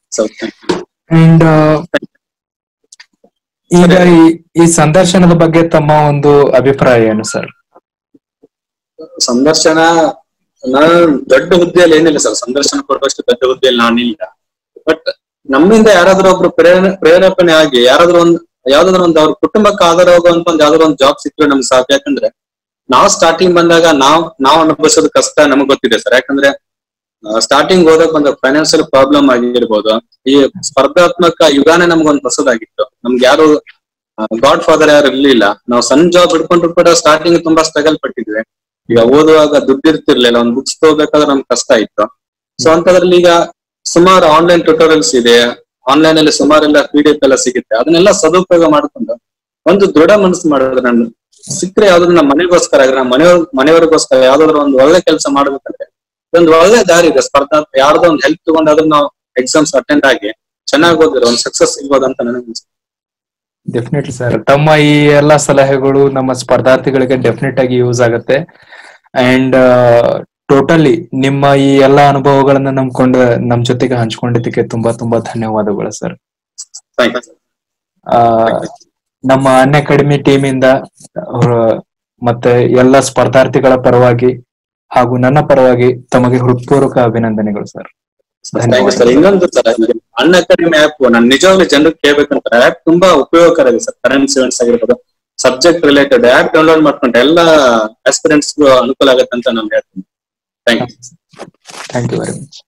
ಅಂಡ್ ಈಗ ಈ ಸಂದರ್ಶನದ ಬಗ್ಗೆ ತಮ್ಮ ಒಂದು ಅಭಿಪ್ರಾಯ ಏನು ಸರ್? ಸಂದರ್ಶನ ನಾನು ದೊಡ್ಡ ಹುದ್ದೆಯಲ್ಲಿ ಏನಿಲ್ಲ ಸರ್, ಸಂದರ್ಶನ ಕೊಡುವಷ್ಟು ದೊಡ್ಡ ಹುದ್ದೆಯಲ್ಲಿ ನಾನಿಲ್ಲ. ಬಟ್ ನಮ್ಮಿಂದ ಯಾರಾದ್ರೂ ಒಬ್ರು ಪ್ರೇರಣೆ ಪ್ರೇರೇಪಣೆ ಆಗಿ ಯಾರಾದ್ರೂ ಒಂದ್ ಯಾವ್ದಾದ್ರು ಒಂದು ಅವ್ರ ಕುಟುಂಬಕ್ಕೆ ಆಧಾರ ಹೋಗುವಂತ ಒಂದು ಯಾವ್ದಾದ್ರು ಒಂದು ಜಾಬ್ ಸಿಕ್ಕರೆ ನಮ್ಗೆ ಸಾಧ್ಯ. ಯಾಕಂದ್ರೆ ನಾವು ಸ್ಟಾರ್ಟಿಂಗ್ ಬಂದಾಗ ನಾವ್ ನಾವ್ ಅನುಭವಿಸೋದು ಕಷ್ಟ ನಮಗ್ ಗೊತ್ತಿದೆ ಸರ್. ಯಾಕಂದ್ರೆ ಸ್ಟಾರ್ಟಿಂಗ್ ಹೋದಾಗ ಬಂದ ಫೈನಾನ್ಸಿಯಲ್ ಪ್ರಾಬ್ಲಮ್ ಆಗಿರ್ಬೋದು, ಈ ಸ್ಪರ್ಧಾತ್ಮಕ ಯುಗಾನೇ ನಮ್ಗೊಂದು ಹೊಸದಾಗಿತ್ತು. ನಮ್ಗೆ ಯಾರು ಗಾಡ್ ಫಾದರ್ ಯಾರು ಇರ್ಲಿಲ್ಲ. ನಾವು ಸಣ್ಣ ಜಾಬ್ ಹಿಡ್ಕೊಂಡ್ರು ಕೂಡ ಸ್ಟಾರ್ಟಿಂಗ್ ತುಂಬಾ ಸ್ಟ್ರಗಲ್ ಪಟ್ಟಿದ್ವಿ. ಈಗ ಓದುವಾಗ ದುಡ್ಡು ಇರ್ತಿರ್ಲಿಲ್ಲ, ಒಂದ್ ಬುಕ್ಸ್ ತಗೋಬೇಕಾದ್ರೆ ನಮ್ಗೆ ಕಷ್ಟ ಇತ್ತು. ಸೊ ಅಂತದ್ರಲ್ಲಿ ಈಗ ಸುಮಾರು ಆನ್ಲೈನ್ ಟ್ಯೂಟೋರಿಯಲ್ಸ್ ಇದೆ, ಆನ್ಲೈನ್ ಅಲ್ಲಿ ಸುಮಾರೆಲ್ಲ ಪಿ ಡಿ ಎಫ್ ಎಲ್ಲ ಸಿಗುತ್ತೆ. ಅದನ್ನೆಲ್ಲ ಸದುಪಯೋಗ ಮಾಡ್ಕೊಂಡು ಒಂದು ದೃಢ ಮನಸ್ಸು ಮಾಡಿದ್ರೆ ನಾನು ಸಿಕ್ಕರೆ ಯಾವ್ದಾದ್ರು ನಮ್ಮ ಮನೆಗೋಸ್ಕರ ನಮ್ಮ ಮನೆಯವ್ರ ಮನೆಯವರಿಗೋಸ್ಕರ ಯಾವ್ದಾದ್ರು ಒಂದು ಒಳ್ಳೆ ಕೆಲಸ ಮಾಡ್ಬೇಕಂದ್ರೆ ಒಂದು ಒಳ್ಳೆ ದಾರಿ ಇದೆ. ಸ್ಪರ್ಧಾ ಯಾರ್ದೋ ಒಂದು ಹೆಲ್ಪ್ ತಗೊಂಡಾದ್ರೂ ನಾವು ಎಕ್ಸಾಮ್ಸ್ ಅಟೆಂಡ್ ಆಗಿ ಚೆನ್ನಾಗಿ ಓದಿದ್ರೆ ಒಂದು ಸಕ್ಸಸ್ ಸಿಗ್ಬೋದು ಅಂತ ನನಗೆ ಅನ್ಸುತ್ತೆ. ಡೆಫಿನೆಟ್ಲಿ ಸರ್, ತಮ್ಮ ಈ ಎಲ್ಲಾ ಸಲಹೆಗಳು ನಮ್ಮ ಸ್ಪರ್ಧಾರ್ಥಿಗಳಿಗೆ ಡೆಫಿನೆಟ್ ಆಗಿ ಯೂಸ್ ಆಗುತ್ತೆ. ಅಂಡ್ ಟೋಟಲಿ ನಿಮ್ಮ ಈ ಎಲ್ಲಾ ಅನುಭವಗಳನ್ನ ನಂಬ್ಕೊಂಡು ನಮ್ ಜೊತೆಗೆ ಹಂಚ್ಕೊಂಡಿದ್ದಕ್ಕೆ ತುಂಬಾ ತುಂಬಾ ಧನ್ಯವಾದಗಳು ಸರ್. ಆ ನಮ್ಮ ಅನ್ ಅಕಾಡೆಮಿ ಟೀಮ್ ಇಂದ ಮತ್ತೆ ಎಲ್ಲ ಸ್ಪರ್ಧಾರ್ಥಿಗಳ ಪರವಾಗಿ ಹಾಗೂ ನನ್ನ ಪರವಾಗಿ ತಮಗೆ ಹೃತ್ಪೂರ್ವಕ ಅಭಿನಂದನೆಗಳು ಸರ್. ಸರ್, ಇನ್ನೊಂದು ಸರ್, ಅನ್ ಅಕಾಡೆಮಿ ಆಪ್ ನಾನು ನಿಜವಾಗ್ಲೂ ಜನರಿಗೆ ಕೇಳ್ಬೇಕಂತ ಆಪ್ ತುಂಬಾ ಉಪಯೋಗಕರ ಇದೆ ಸರ್. ಕರೆಂಟ್ ಇವೆಂಟ್ಸ್ ಆಗಿರ್ಬೋದು, ಸಬ್ಜೆಕ್ಟ್ ರಿಲೇಟೆಡ್ ಆಪ್ ಡೌನ್ಲೋಡ್ ಮಾಡ್ಕೊಂಡ್ರೆ ಎಲ್ಲ ಆಸ್ಪಿರೆಂಟ್ಸ್ ಅನುಕೂಲ ಆಗುತ್ತೆ ಅಂತ ನಾನು ಹೇಳ್ತೀನಿ. Thank you thank you very much.